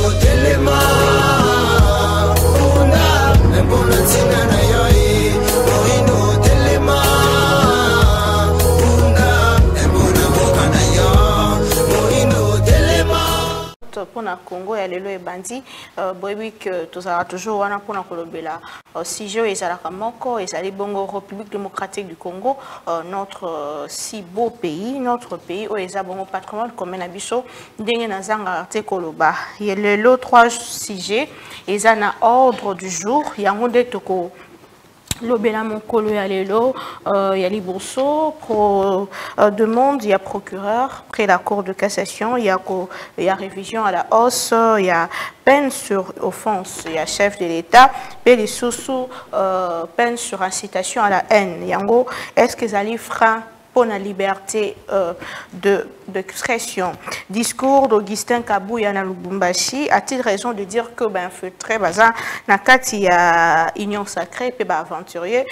telema una mbona tina na yoi moino telema una mbona boka na yo moino telema pour na Congo ya lelo ebandi boyebi que tozala toujours wana pour na kolobela sujet ezalaka moko ezali bongo République démocratique du Congo, notre si beau pays, notre pays où eza bongo patrimoine commun na biso ndenge na zanga te koloba ya lelo 3 sujets eza na ordre du jour yango nde toko lobela mokolo ya lelo ya liboso pro demande ya procureur près la cour de cassation il y a révision à la hausse il y a peine sur offense il y a chef de l'État et les sous peine sur incitation à la haine yango est-ce que zali frein pour la liberté d'expression. Discours d'Augustin Kabouya na Lubumbashi a-t-il raison de dire que ben infiltré baza nakati ya union sacrée pe ba aventurier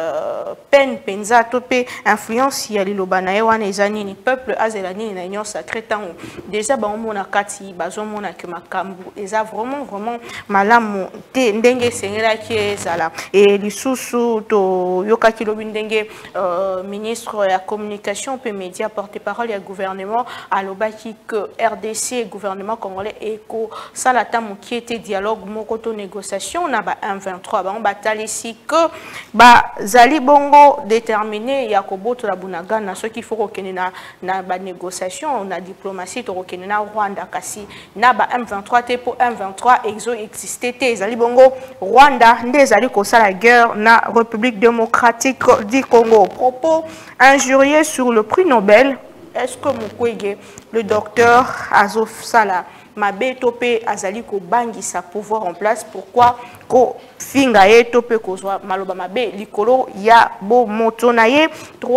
peine penza topé influence ya liloba na wana ezani ni peuple azelani na union sacrée tango déjà ba mona kati bazo mona que makambu eza vraiment malamu te ndenge sengela ki ezala et lisusu to yokaki lobi ndenge ministre ya communication et médias porte-parole et gouvernement à l'obaki que RDC et gouvernement congolais éco ça la tamo qui était dialogue mokoto négociation on a ba 123 ba on batali ici que ba zali bongo déterminé ya koboto la bunaga na ce qu'il faut kokene na ba négociation on a diplomatie to kokene na Rwanda kasi na ba M23 te pour M23 exo existé te zali bongo Rwanda nde zali ko sala guerre na République démocratique du Congo propos injurieux sur le prix Nobel. Est-ce que Mukwege, le docteur Azof Sala, Mabe Topé Azali ko bangi sa pouvoir en place, pourquoi ko fingaye Topé ko soit maloba Mabe likolo ya bo motonaye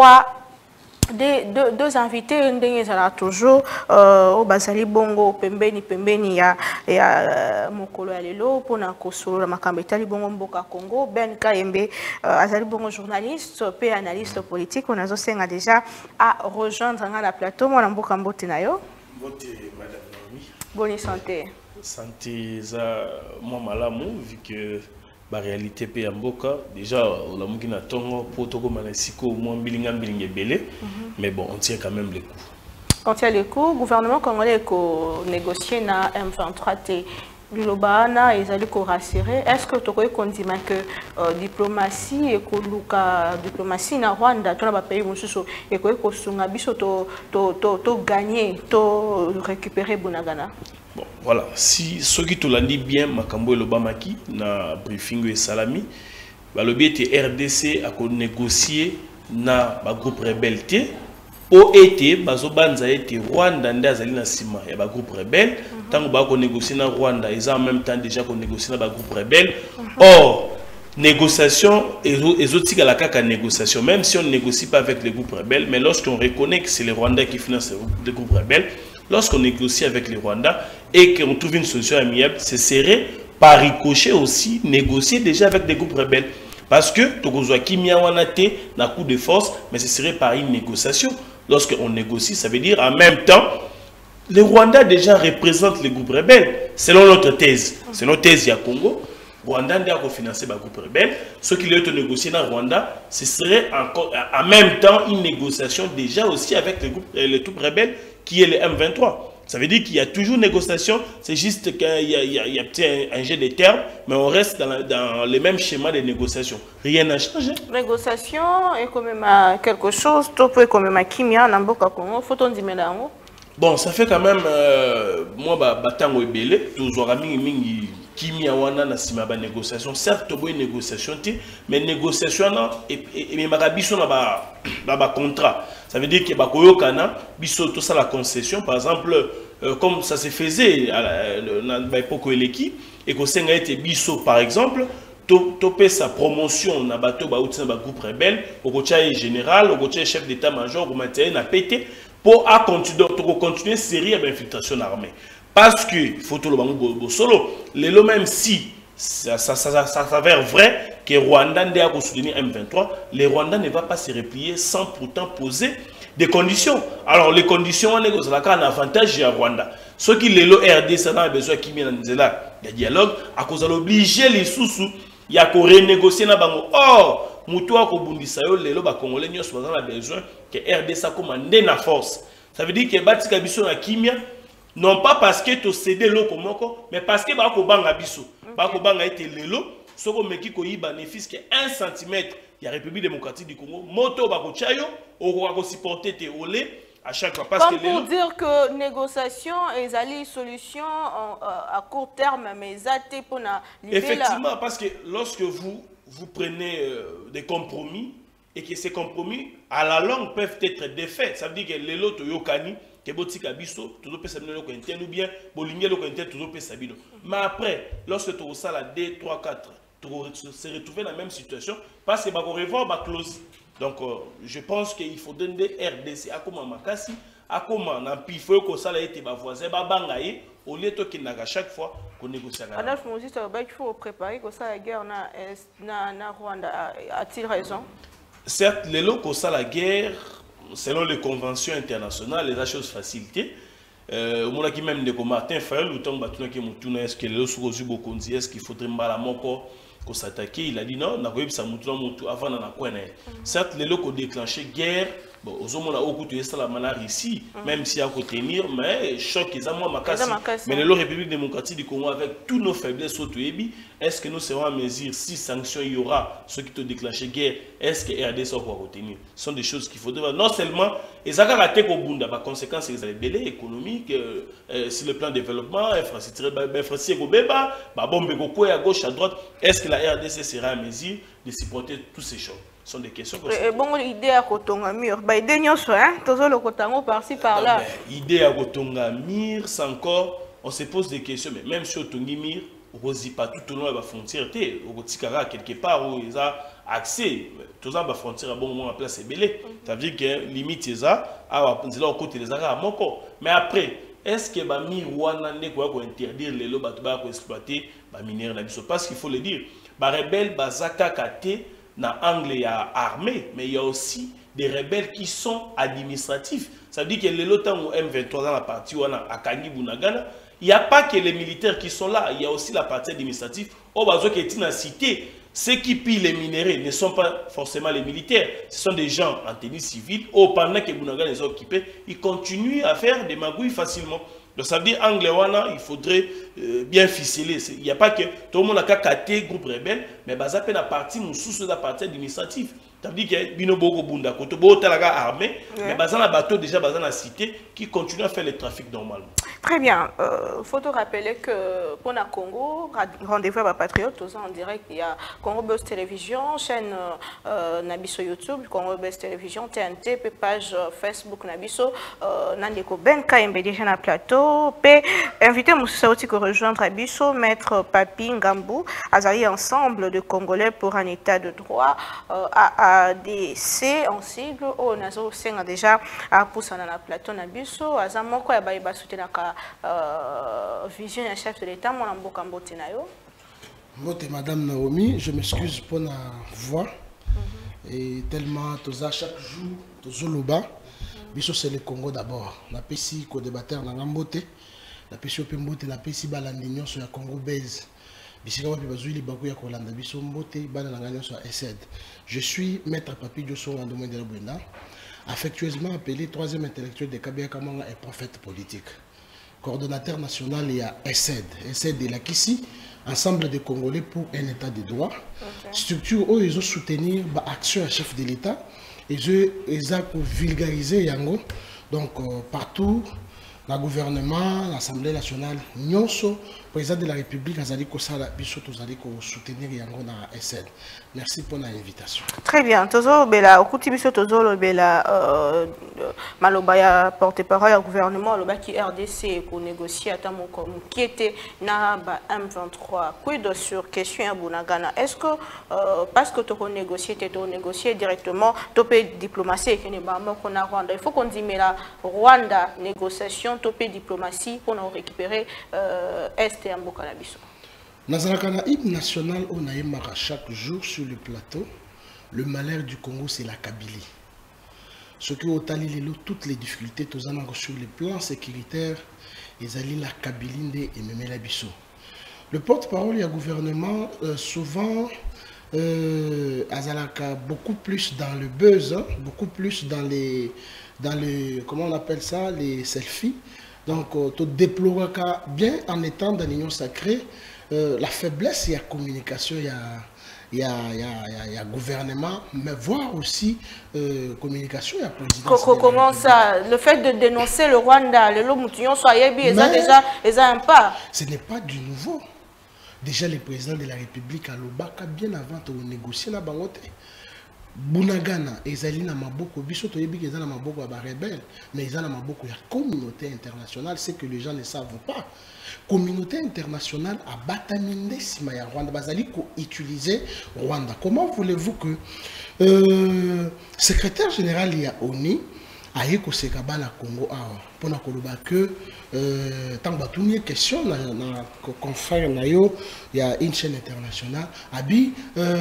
2 invités ndenge zala toujours au bazali bongo pembeni ya mokolo ya lelo pona kosolo makambo etali bongo mboka Congo Ben Kayembe azali bongo journaliste pe analyste politique on azo senga déjà à rejoindre la plateau mona mboka mbote na yo mbote madame Naomi bonne santé za moi malamu vu que la réalité pe ya mboka déjà on a muki na tongo protoko manasiko mo mbilinga belé mais bon on tient quand même les coups. On tient les coups, gouvernement congolais ko négocier na M23 te Lubana et zali ko rassurer est-ce que tu qu'on dit que diplomatie et ko diplomatie na Rwanda to na ba pays mususu et ko sunga biso to gagner to récupérer Bunagana. Bon, voilà. Si ceux qui te l'ont dit bien, Makambo et l'Obamaki, na briefing et salami, le but était RDC à négocier na groupe rebelle. Au été, Bazobanza était Rwanda, Ndazali na Sima, il y a groupe rebelle. Tant qu'on négocie na Rwanda, ils ont en même temps déjà qu'on négocie na groupe rebelle. Or, négociation, et autres à la caca négociation, même si on ne négocie pas avec les groupes rebelles, mais lorsqu'on reconnaît que c'est les Rwandais qui financent les groupes rebelles, lorsqu'on négocie avec les Rwandais et qu'on trouve une solution amiable, ce serait par ricochet aussi négocier déjà avec des groupes rebelles. Parce que Tokozwa Kimia Wanate n'a coup de force, mais ce serait par une négociation. Lorsqu'on négocie, ça veut dire en même temps, les Rwandais déjà représentent les groupes rebelles, selon notre thèse. C'est notre thèse à Congo. Rwanda a financé les groupes rebelles. Ce qui est négocié dans Rwanda, ce serait encore en même temps une négociation déjà aussi avec les troupes rebelles qui est le M23. Ça veut dire qu'il y a toujours négociation, c'est juste qu'il y a un jeu de termes, mais on reste dans les mêmes schémas de négociation. Rien n'a changé. Négociation est quand même quelque chose, tout peut quand même à Kimia, Namboka Congo, faut on dire mélange. Bon, ça fait quand même, moi, Batango et Belé, toujours mingi Kimia wana na sima ba négociation, certes boy négociation mais négociation na et marabiso na ba contrat. Ça veut dire que ba koyokana biso tout ça la concession par exemple comme ça se faisait à l'époque eleki et que senga été biso par exemple topé sa promotion na bato ba outina ba groupe rebelle au kocha général au kocha chef d'état-major au matériel na pété pour continuer série d'infiltration armée. Parce que, faut tout le monde solo, même si ça s'avère vrai que Rwanda a soutenir M23, les Rwandais ne vont pas se replier sans pourtant poser des conditions. Alors, les conditions, on a un avantage à Rwanda. Ceux qui les RDC a besoin qui viennent dans dialogue, à cause de l'obliger les sous-sous, il y a qu'on renégocier na bango. Or, mutua ko bundisa yo lelo ba congolais nyos a besoin que RDC commande na force. Ça veut dire que batika biso na kimia non pas parce que tu cédé loko moko, mais parce que ba ko banga biso. Ba ko banga été lelo, soko meki ko yi bénéfice que 1 cm, il y a République démocratique du Congo, moto ba ko chayo, o ko supporter te olé. À chaque fois. Parce comme que pour dire que négociation et les solutions à court terme, mais pour la effectivement, parce que lorsque vous prenez des compromis et que ces compromis, à la longue, peuvent être défaits, ça veut dire que les lots yokani, que botika biso, tout le monde ou bien bolingue le cointel, tout le monde. Mais après, lorsque tu as la D, 3, 4, tu se retrouver dans la même situation parce que tu vas revoir ma clause. Donc, je pense qu'il faut donner RDC à comment Makassi, à comment il faut que ça ait été voisin, au lieu de chaque fois qu'on négocie. Alors, il faut préparer que ça la guerre na Rwanda. A-t-il raison? Certes, les locaux, ça la guerre, selon les conventions internationales, les choses facilitées. Au moment qui même de Martin Fayol, le temps où est-ce que les locaux est-ce qu'il faudrait mal à mon corps qu'on s'attaquer, il a dit non, on a ça avant dans la coin. Certes, les locaux déclenché guerre, bon, aux hommes là où tu es la manière ici, même si à tenir, mais choc ils ont moi mais les République démocratique du Congo avec tous nos faiblesses au Tuébi, est-ce que nous serons à mesure si sanctions il y aura ceux qui te déclenché guerre, est-ce que RDC va retenir? Ce sont des choses qu'il faudrait non seulement et ça a été au bout de conséquences ils ont belé économique sur le plan de développement, infrastructure beba, bombe à gauche à droite, est-ce que la RDC sera à mesure de supporter toutes ces choses? Ce sont des questions que bon, l'idée à Kotonga Mur, l'idée hein, toujours le Kotango par-ci par-là. L'idée à Kotonga Mur, c'est encore, on se pose des questions, mais même sur Tongi Mur, on ne dit pas tout au long de la frontière, on a quelque part où ils ont accès, tout ça, la frontière à bon moment en place, c'est belé. Ça veut dire que limite, ils ont, au côté des Arabes, encore. Mais après, est-ce que les Mur Wana quoi interdire les lots pour exploiter les minéraux? Parce qu'il faut le dire, les rebelles, les Akakate, dans l'angle, il y a armée, mais il y a aussi des rebelles qui sont administratifs. Ça veut dire que les lotins ou M23 dans la partie où on a à Kangi Bunagana, il n'y a pas que les militaires qui sont là, il y a aussi la partie administrative. Au bateau qui est dans la cité, ceux qui pillent les minéraux ne sont pas forcément les militaires, ce sont des gens en tenue civile. Pendant que Bunagana les a occupés, ils continuent à faire des magouilles facilement. Donc ça veut dire Anglewana, il faudrait bien ficeler. Il n'y a pas que tout le monde a qu'à groupe rebelle, mais ça peut la partie sous la partie administrative. Ça veut dire que Bino Bogo Bunda, quand tu as armée, mais un bateau déjà dans la cité qui continue à faire le trafic normalement. Très bien. Il faut te rappeler que pour le Congo, rendez-vous à la Patriote, en direct, il y a Congo Buzz Télévision, chaîne Nabiso YouTube, Congo Buzz Télévision, TNT, page Facebook Nabiso, Nandeko Ben KMB déjà dans le plateau, invité Moussa Oti pour rejoindre Nabiso, Maître Papi Ngambou, Azali ensemble de Congolais pour un état de droit, ADC en sigle, on a déjà poussé dans le plateau Nabiso, Azamoko ya ba soutenir vision du chef de l'État, mon amboka mbote na yo. Mbote Madame Naomi, je m'excuse pour la voix. Et tellement, chaque jour, tozoloba. Biso c'est le Congo d'abord. La PCI co-débatteur na Mbote. La PCI Mbote, la PCI balandinyo sur la Congo base. Bisika wapi bazuli baku ya Kolanda. Biso Mbote, balandinyo sur ESED. Je suis Maître Papi Diosso Wandomé de la Buenda, affectueusement appelé troisième intellectuel de Kabia Kamanga et prophète politique. Coordonnateur national, il y a ESED. ESED est là ici, ensemble des Congolais pour un état de droit. Structure où ils ont soutenu l'action à chef de l'État. Ils ont vulgarisé Yango. Donc partout, le gouvernement, l'Assemblée nationale, Nyonso, président de la République, Azali Kosala, Bissot, Azali soutenir Yango dans ESED. Merci pour l'invitation. Très bien. Tozo bela okuti biso tozo lo bela malobaya porte-parole au gouvernement le baki RDC pour négocier à mon qui était na ba M23 quid sur question à Bunagana. Est-ce que parce que tu négocier directement topé diplomatie que ne ba qu'on a Rwanda, il faut qu'on dise mais la Rwanda négociation topé diplomatie pour nous récupérer est et Mboka biso. Nazalakana hymne national on a chaque jour sur le plateau. Le malheur du Congo, c'est la Kabylie. Ce qui ont allé toutes les difficultés sur le plan sécuritaire ezali la Kabilinde et Memela Bisso. Le porte-parole du gouvernement, souvent, azalaka beaucoup plus dans le buzz, hein, beaucoup plus dans les, comment on appelle ça, les selfies. Donc, tu déploies bien en étant dans l'union sacrée, la faiblesse, il y a communication, il y a gouvernement, mais voir aussi communication, il y a présidence. Comment ça? Le fait de dénoncer le Rwanda, le Lomoution, déjà un pas. Ce n'est pas du nouveau. Déjà, le président de la République à l'Obaka, bien avant de négocier la bangote. Bunagana, ezali na maboko, biso toyebi que ezali na maboko ba rebelle, mais ezali na maboko ya communauté internationale, c'est que les gens ne savent pas. Communauté internationale a bataminde sima ya Rwanda, bazali ko utiliser Rwanda. Comment voulez-vous que secrétaire général ya ONU aye ko sekaba na Congo awa pona koloba que tant batuni question na confrère na yo ya une chaîne internationale abi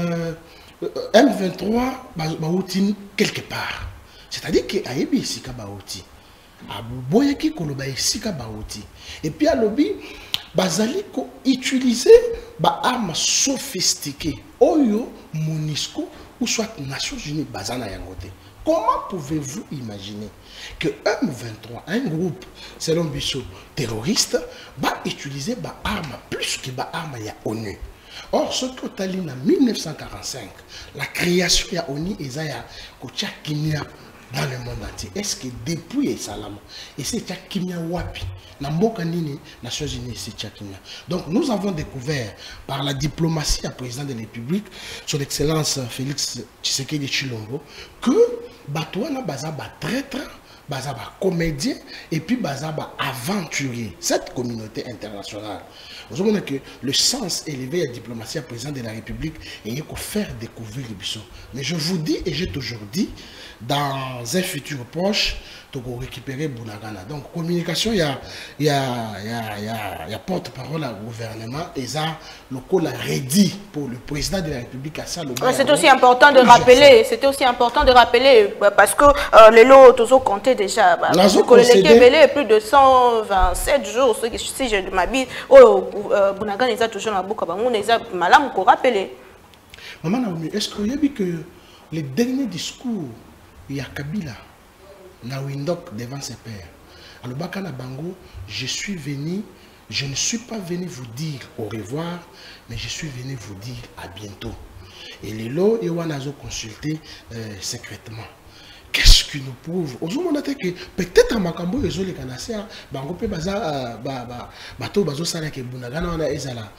M23 baouti quelque part. C'est-à-dire que Ayebi Sika baouti. Aboye ki koloba Sika baouti. Et puis à lobby, bazali ko utiliser ba armes sophistiquées. Oyo Monisco ou soit Nations Unies bazana yangote. Comment pouvez-vous imaginer que M23, un groupe, selon Bissot, terroriste, va utiliser ba armes plus que ba armes ya ONU? Or, ce que tu as dit en 1945, la création de l'ONU est Kimia dans le monde entier. Est-ce que depuis Salama, et c'est Kimia Wapi, Nambokanini, Nations Unies, c'est Kimia. Donc, nous avons découvert par la diplomatie du président de la République, son Excellence Félix Tshisekedi Tshilombo, que Batouana Bazaba traître, Bazaba comédien et puis Bazaba aventurier. Cette communauté internationale. Vous savez que le sens élevé à la diplomatie à président de la République est de faire découvrir les bisous. Mais je vous dis et j'ai toujours dit, dans un futur proche, tu vas récupérer Bunagana. Donc, communication, il y a porte-parole au gouvernement et ça, le col a rédit pour le président de la République à ça. C'est aussi important de rappeler, c'était aussi important de rappeler, parce que les lots, tous ont compté déjà. Plus de 127 jours, si je m'habille, Bunagana, ils ont toujours la boucle, on les a mal pour rappeler. Maman Naomi, est-ce qu'il y a vu que les derniers discours, il y a Kabila, na Windok devant ses pères. Alors, Bakana Bango, je ne suis pas venu vous dire au revoir, mais je suis venu vous dire à bientôt. Et les lots, ils vont nous consulter secrètement. Qu'est-ce qui nous prouve? Aujourd'hui, peut-être à Makambo, ils ont les canasses, Bango peut baza, bateau bazo sala ke Bunagana wana ezala.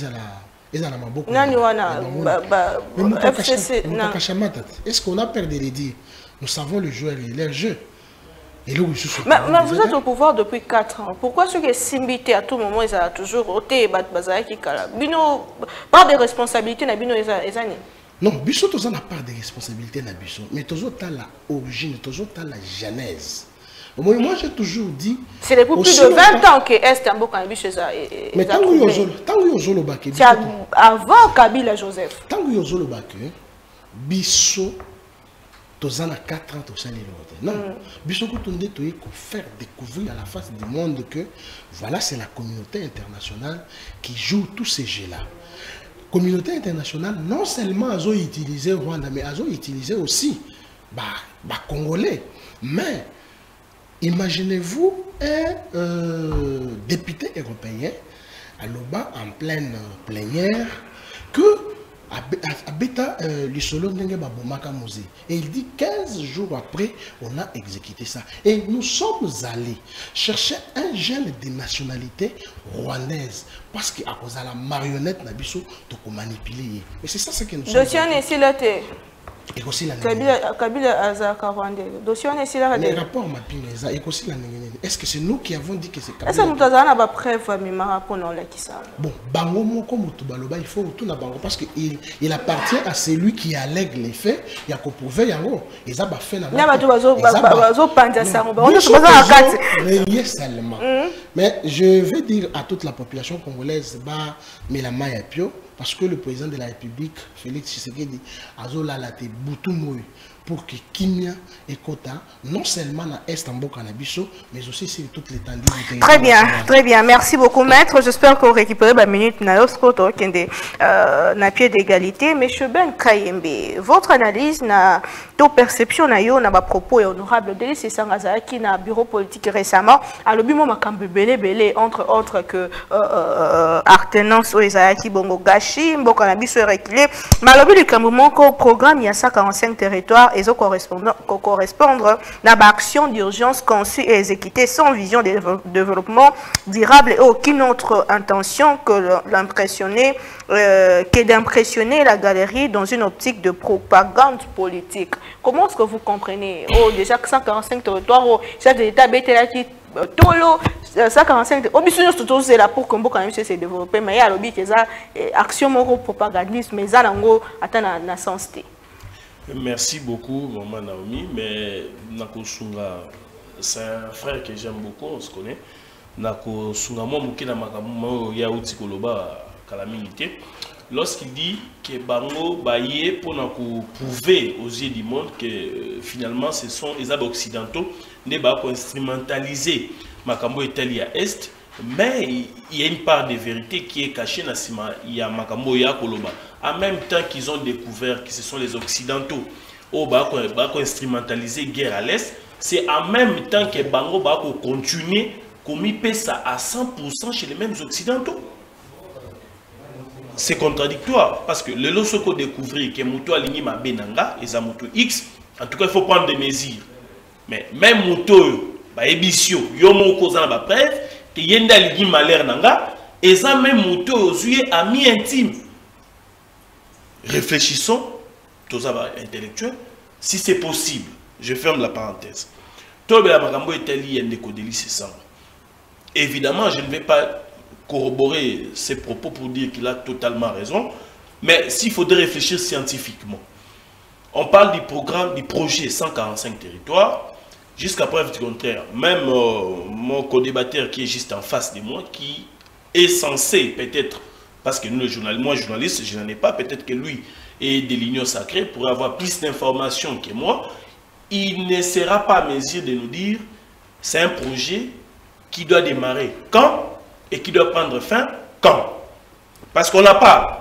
Est-ce qu'on a perdu les dire? Nous savons le joueur et leur jeu. Et là, mais vous êtes au pouvoir depuis 4 ans. Pourquoi ceux qui sont Simbité à tout moment, ils ont toujours ôté part de responsabilité non, Bissot, tu as la part de responsabilité dans Bissot. Mais tu as l'origine, tu as la genèse. Moi, j'ai toujours dit... C'est depuis plus de 20 ans que Est un beau Kabila chez ça. Mais tant que c'est avant Kabila Joseph. Tant que Yozolo Baké, Bissot, tu as 4 ans, tu as les non, Bissot, tu as faire découvrir à la face du monde que voilà, c'est la communauté internationale qui joue tous ces jeux-là. Communauté internationale, non seulement a utilisé Rwanda, mais a utilisé aussi Congolais. Mais imaginez-vous un député européen à Loba en pleine plénière que Abeta Lissolo Ndenge Babomaka Mose. Et il dit 15 jours après, on a exécuté ça. Et nous sommes allés chercher un jeune de nationalité rwandaise. Parce qu'à cause de la marionnette, Nabiso, tu peux manipuler. Et c'est ça ce que nous sommes. Et aussi la Kabila Azaka Rwandais. Dossier on est ici là. Les rapports m'appellent et aussi la est-ce que c'est nous qui avons dit que c'est Kabila? Est-ce que nous avons pas preuve mais ma pour nous là qui ça? Bon, bango comme tout baloba il faut tout na bango parce que il appartient à celui qui allègue les faits, il y a qu'on prouver yango. Ils a pas fait na. Na bato bazo panda ça on est pas à 4. Seulement. Mais je veux dire à toute la population congolaise mais la maille à pio. Parce que le président de la République, Félix Tshisekedi, Azola Late, Boutou Moui, pour que Kimia et Kota, non seulement na Est en Bokanabiso, mais aussi sur toute l'étendue du territoire. Très bien, très bien. Merci beaucoup, maître. J'espère qu'on récupère la minute na pied d'égalité. Monsieur Ben Kayembe, votre analyse, na to perception na yo na ba propos et honorable Delis Sangaza qui na bureau politique récemment, à l'obimo makambe belé entre autres que Artenance Oezaki Bongo Gashi, Mbokanabiso reculé, malobi le Cameroun ko programme il y a 145 territoires et correspondre à l'action d'urgence conçue et exécutée sans vision de développement durable et aucune autre intention que d'impressionner la galerie dans une optique de propagande politique. Comment est-ce que vous comprenez? Oh, déjà 145 territoires, oh, chef de l'État, qui Tolo, 145, c'est là pour que quand même se développer, mais il y a l'objet que ça action propagandiste, mais ça n'ango atteint na sens. Merci beaucoup, maman Naomi, mais Nakosunga, c'est un frère que j'aime beaucoup, on se connaît. Nakosunga, moi, Mukina Makamu, Yaouti Koloba, Calamité. Lorsqu'il dit que Bango Baye pour prouver aux yeux du monde que finalement ce sont les occidentaux qui ont instrumentalisé Makambo Italie à Est, mais il y a une part de vérité qui est cachée dans il y a Makambo ya Koloba. En même temps qu'ils ont découvert que ce sont les occidentaux qui ont instrumentalisé la guerre à l'Est, c'est en même temps que Bango va continuer commis ça à 100% chez les mêmes occidentaux. C'est contradictoire parce que le lorsqu'on découvre que Mouto aligné ma benanga et Zamuto X, en tout cas il faut prendre des mesures. Mais même Mouto, bah ébissio, yomo kozana ba preuve que yenda aligné malheur nanga et ça même Mouto aux yeux amis intimes. Réfléchissons, tous intellectuels, si c'est possible. Je ferme la parenthèse. Tout la makambo Italie en décodéli c'est ça. Évidemment, je ne vais pas corroborer ses propos pour dire qu'il a totalement raison, mais s'il faudrait réfléchir scientifiquement, on parle du programme, du projet 145 territoires, jusqu'à preuve du contraire. Même mon co-débatteur qui est juste en face de moi, qui est censé peut-être, parce que nous, moi journaliste, je n'en ai pas, peut-être que lui est de l'Union sacrée, pour avoir plus d'informations que moi, il ne sera pas à mesure de nous dire c'est un projet qui doit démarrer quand et qui doit prendre fin quand. Parce qu'on n'a pas.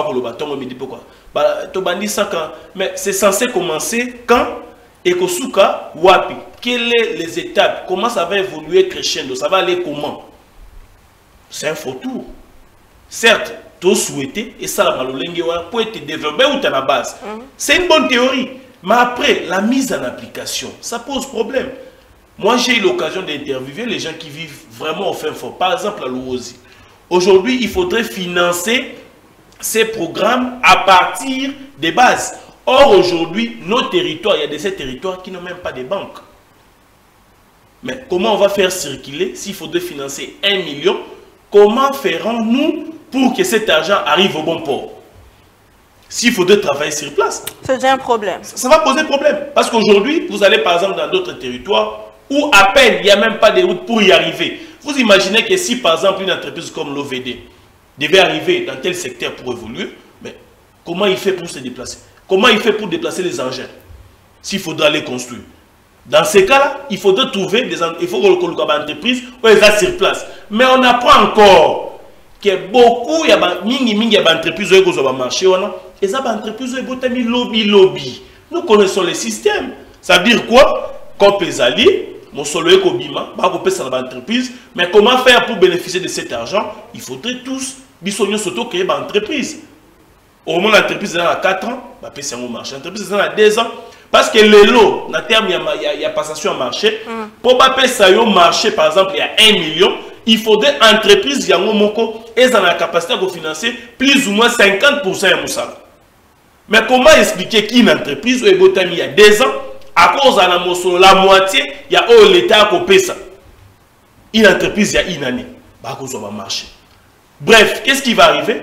Mais c'est censé commencer quand et Kosuka Wapi. Quelles sont les étapes? Comment ça va évoluer crescendo? Ça va aller comment? C'est un faux tour. Certes, tu souhaité et ça pour être développé ou à la base. C'est une bonne théorie. Mais après, la mise en application, ça pose problème. Moi, j'ai eu l'occasion d'interviewer les gens qui vivent vraiment au fin fond. Par exemple, à l'Ouosi. Aujourd'hui, il faudrait financer ces programmes à partir des bases. Or, aujourd'hui, nos territoires, il y a ces territoires qui n'ont même pas de banques. Mais comment on va faire circuler s'il faudrait financer 1 million? Comment ferons-nous pour que cet argent arrive au bon port? S'il faudrait travailler sur place. C'est un problème. Ça va poser problème. Parce qu'aujourd'hui, vous allez par exemple dans d'autres territoires où à peine il n'y a même pas de route pour y arriver. Vous imaginez que si par exemple une entreprise comme l'OVD devait arriver dans tel secteur pour évoluer, mais comment il fait pour se déplacer? Comment il fait pour déplacer les engins? S'il faudra les construire. Dans ces cas-là, il faudrait trouver des entreprises où elles sont sur place. Mais on apprend encore que beaucoup, il y a des entreprises qui ont marché, et ça, des entreprises qui ont lobby. Nous connaissons le système. Ça veut dire quoi? Comme Pesali, mon solo Kobima, entreprise, mais comment faire pour bénéficier de cet argent? Il faudrait tous, bisogno surtout créer une entreprise. Au moins l'entreprise est à 4 ans, l'entreprise est à 2 ans. Parce que le lot, dans terme, il y a passation à marché. Pour pas ça marché, par exemple, il y a 1 million, il faudrait entreprise qui ont la capacité de financer plus ou moins 50% de Moussala. Mais comment expliquer qu'une entreprise où il y a 2 ans, à cause de la moitié, il y a l'État qui paye ça. Une entreprise, il y a une année, il va marcher. Bref, qu'est-ce qui va arriver?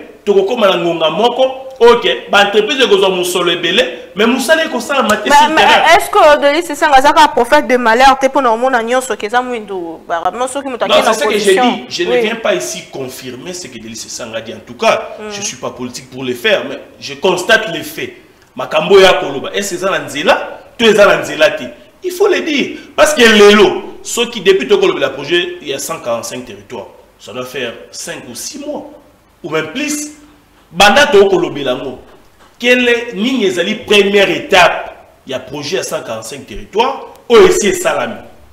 Ok, l'entreprise est solo belé, mais Moussala est comme ça. Est-ce que Delis c'est un prophète de malheur pour nous dire ce que ça nous non, c'est ce que j'ai dit. Je ne viens pas ici confirmer ce que Delis Sanga dit. En tout cas, je ne suis pas politique pour le faire, mais je constate les faits. Makambo ya Koloba. Est-ce que ça là? tu es dans l'anzélate. Il faut le dire. Parce que l'élo, ceux qui depuis le projet, il y a 145 territoires. Ça doit faire 5 ou 6 mois. Ou même plus. Banda to kolobelango. Quelle est la première étape? Il y a un projet à 145 territoires. Où est Salami?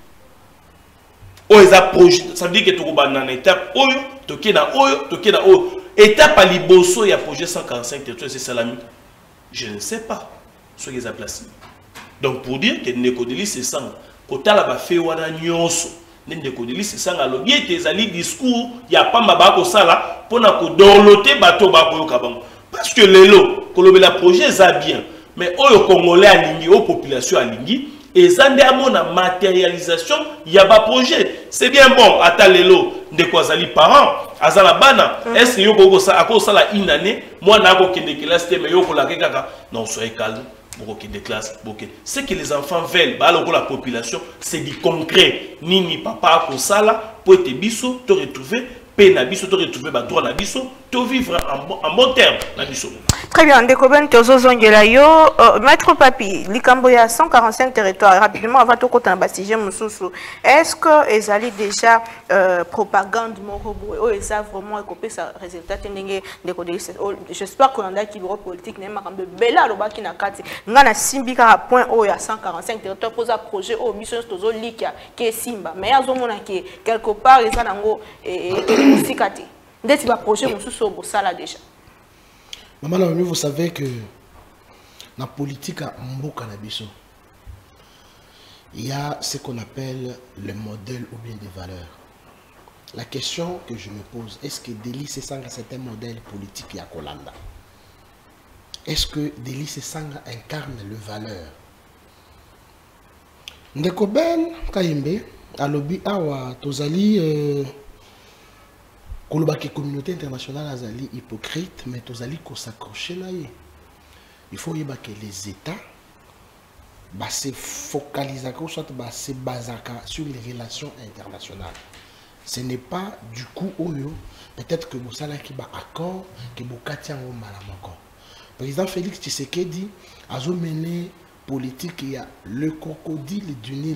Où est projet? Ça veut dire que tu es dans étape. Tu es dans étape à Liboso, il y a un projet 145 territoires. C'est Salami. Je ne sais pas ce qu'ils ont placé. Donc pour dire que Nekodeli c'est ça. Quand tu as fait wana nyonso, Nekodeli c'est ça. Alors bien tes alliés discours, il y a pas mabako ça là pour na ko dorloter bateau bako kabang. Parce que l'élo, kolobela projet ça bien, mais au Congolais alingi, aux populations alingi, et ça à la matérialisation, il y a pas projet. C'est bien bon. Ata l'élo de quoi zali parents, azala bana. Est-ce que yoko ça à cause ça la une année, moi na ko kende classe mais yoko la kaka. Non, soyez calme. Des classes, ce que les enfants veulent, la population, c'est du concret. Nini papa pour ça là, pour être biso, te retrouver, paix na biso, te retrouver droit na biso, te vivre en bon terme na biso. Très bien, Ndekoben Tozozongela yo, Maître Papi, Likamboya 145 territoires, rapidement avant tout côté en Bastille Moussoussou. Est-ce que ezali déjà propagande morobo ou est vraiment écopé sa résultat tendenge Ndekodeli? J'espère qu'on a qui bureau politique n'est pas comme bella loba qui na kati. Ngana simbika à point o ya 145 territoires pour un projet au mission tozo likia qui est simba. Mais azomona qui quelque part les anango et musikati. Ndeti ba projet Moussoussou bo sala déjà. Maman Naomi, vous savez que dans la politique à Mboka Nabiso, il y a ce qu'on appelle le modèle ou bien des valeurs. La question que je me pose, est-ce que Deli Sesanga c'est un modèle politique à Kolanda? Est-ce que Deli Sesanga incarne le valeur? Ndekoben Kaimbe, alobi awa tozali la communauté internationale azali hypocrite, mais tozali ko s'accrocher là. Il faut que les États se focalisent se basent sur les relations internationales. Ce n'est pas du coup peut-être que vous savez qu'il y a un accord que vous avez un accord. Le président Félix Tshisekedi a mené politique, il y a le crocodile du Nil.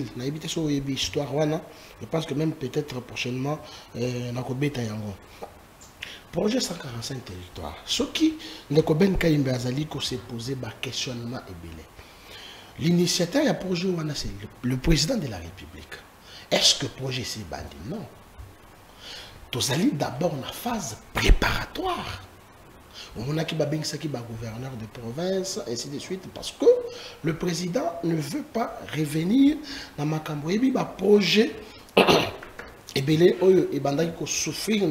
Je pense que même peut-être prochainement, projet 145 territoires. Ce qui ne peut pas se poser des questionnements et belé. L'initiateur du projet, c'est le président de la République. Est-ce que le projet c'est bandit? Non. Nous allons d'abord dans la phase préparatoire. On a qui gouverneur de province, ainsi de suite, parce que le président ne veut pas revenir dans ma cambouille, projet et belé et bandai ko souffrir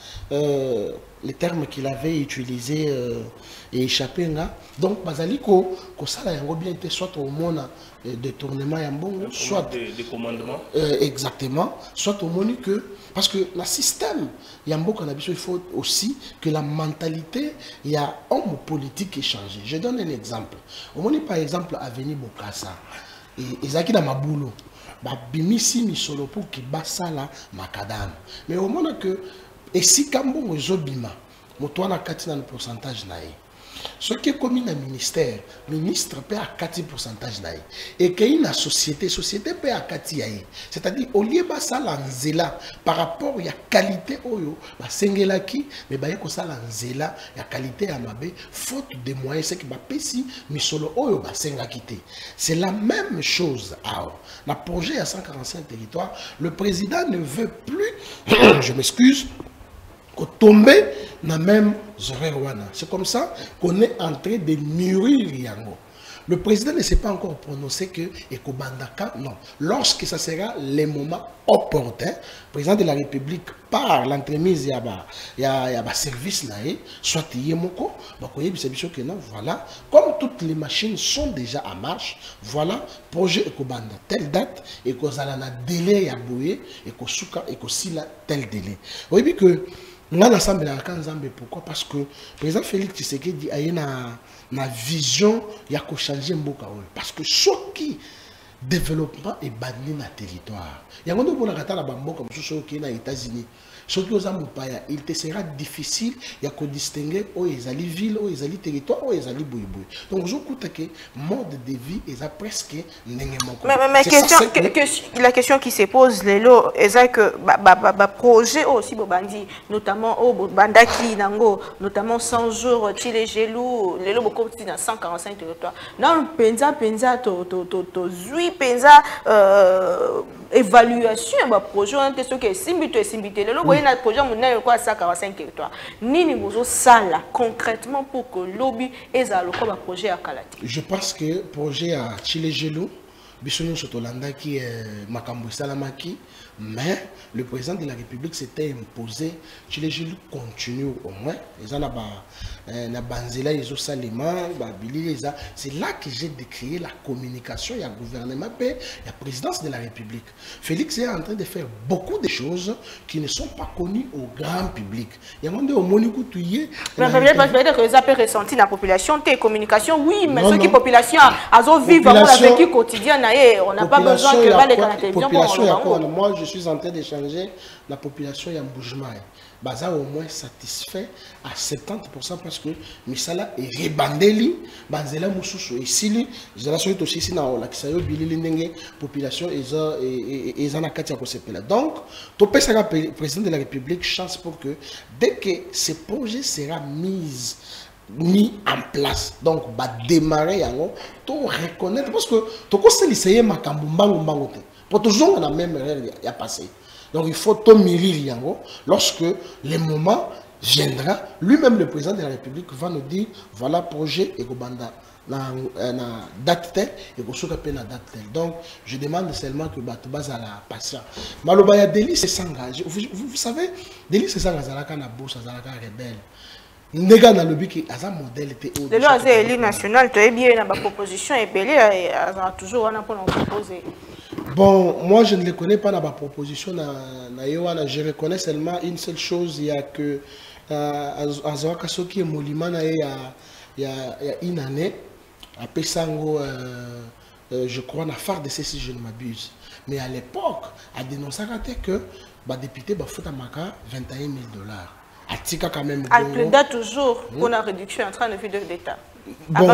les termes qu'il avait utilisés et échappé là. Donc bazali ko sala yango bien été soit au monde détournement yambongo, soit des commandements. Exactement, soit au monde que parce que le système yambo il faut aussi que la mentalité il y a homme politique qui change. Je donne un exemple. Au monde par exemple Avenue Bokassa et Zaki dans Maboulou. Bimisi misolo pour qui basala makadam. Mais au moment que et si Kambo zobima, moto na kati na pourcentage nae. Ce qui est commis dans le ministère, ministre paie à 40% nae. Et qu'il y a société paie à 40%. C'est-à-dire au lieu de ça l'anzela par rapport à la qualité oyo, ba sengela ki, mais ba yeko ça l'anzela, la qualité à mabe, faute de moyens, c'est que ba pesi misolo oyo ba senga kité. C'est la même chose. Alors, dans le projet à 145 territoires, le président ne veut plus, je m'excuse, tomber dans le même horaire. C'est comme ça qu'on est en train de mûrir Yango. Le président ne s'est pas encore prononcé que Ekobandaka, non. Lorsque ça sera les moments opportuns, le président de la République, par l'entremise, il y a un service là, soit Yemoko, que non, voilà, comme toutes les machines sont déjà en marche, voilà, projet Ekobanda, telle date, et qu'on a un délai à bouiller, et qu'on souka, et qu'on sila tel délai. Vous voyez que nous avons ensemble dans le pourquoi? Parce que le président Félix Tshisekedi a une vision il y a qu'à changer mboka parce que ce qui développement est banni dans le territoire il y a un peu de la mboka comme ceux qui sont aux États-Unis Ce qui est Moupaya, il te sera difficile de distinguer où ils allaient ville, où ils allaient territoire, où ils allaient boui-boui. Donc, je crois que le mode de vie est presque mais la question qui se pose, c'est que le projet aussi, notamment au Bandaki, notamment 100 jours, Chile, Gelou, les lobes dans 145 territoires. Dans le Penza, Zui, Penza, évaluation, le projet, on a ce qui est simité. Le lobes, il y a un projet, on a 145 territoires. Ni nous sala concrètement pour que le lobby ait un projet à Kalati. Je pense que le projet à Chile, Gelou, Bissonio Sotolanda qui est Makambo Salamaki, mais le président de la République s'était imposé, Chile Gelou continue au moins, ils en ont Banzela, ils ont Salima, c'est là que j'ai décrié la communication, il y a le gouvernement, il y a la présidence de la République. Félix est en train de faire beaucoup de choses qui ne sont pas connues au grand public. Il y a un moment où il peut-être que les appels ressentis dans la population, tes communications, oui, mais ceux qui population a vivre la vécu quotidien, on n'a pas besoin que les la télévision. Moi, je suis en train d'échanger la population et un bougement. Baza au moins satisfait à 70% parce que Misala est rebandeli, Banzela Moussou et Sili, Zala Soyo aussi na la Kisayo Bilili Nenge, population et Zana Katia Kosepela. Donc, Topé sera président de la République, chance pour que dès que ce projet sera mis en place, donc va démarrer yango, to reconnaître parce que to ko selisaye makambu mbangu te. Pour toujours on a même erreur y a passé. Donc il faut tout mûrir lorsque le moment viendra, lui-même le président de la République va nous dire voilà projet et Gobanda na date telle et Gosoka na date telle. Donc je demande seulement que Batouba à la patience. Malobaya Deli c'est s'engage. Vous savez, Deli c'est s'engage à la bourse, à la rebelle. Nega na lobi ki aza modèle était au. De là c'est l'île nationale, tu es bien dans ma proposition et belé a toujours on a pour nous proposer. Bon, moi je ne le connais pas dans ma proposition. Je reconnais seulement une seule chose, il y a que Azawakasoki et Molimana, il y a une année, à Pessango, je crois, à FARDC si je ne m'abuse. Mais à l'époque, a dénoncé que le député va foutre à Maka $21 000. À Tika quand même. Elle plaide toujours pour la réduction en train de vie de l'État. Bon,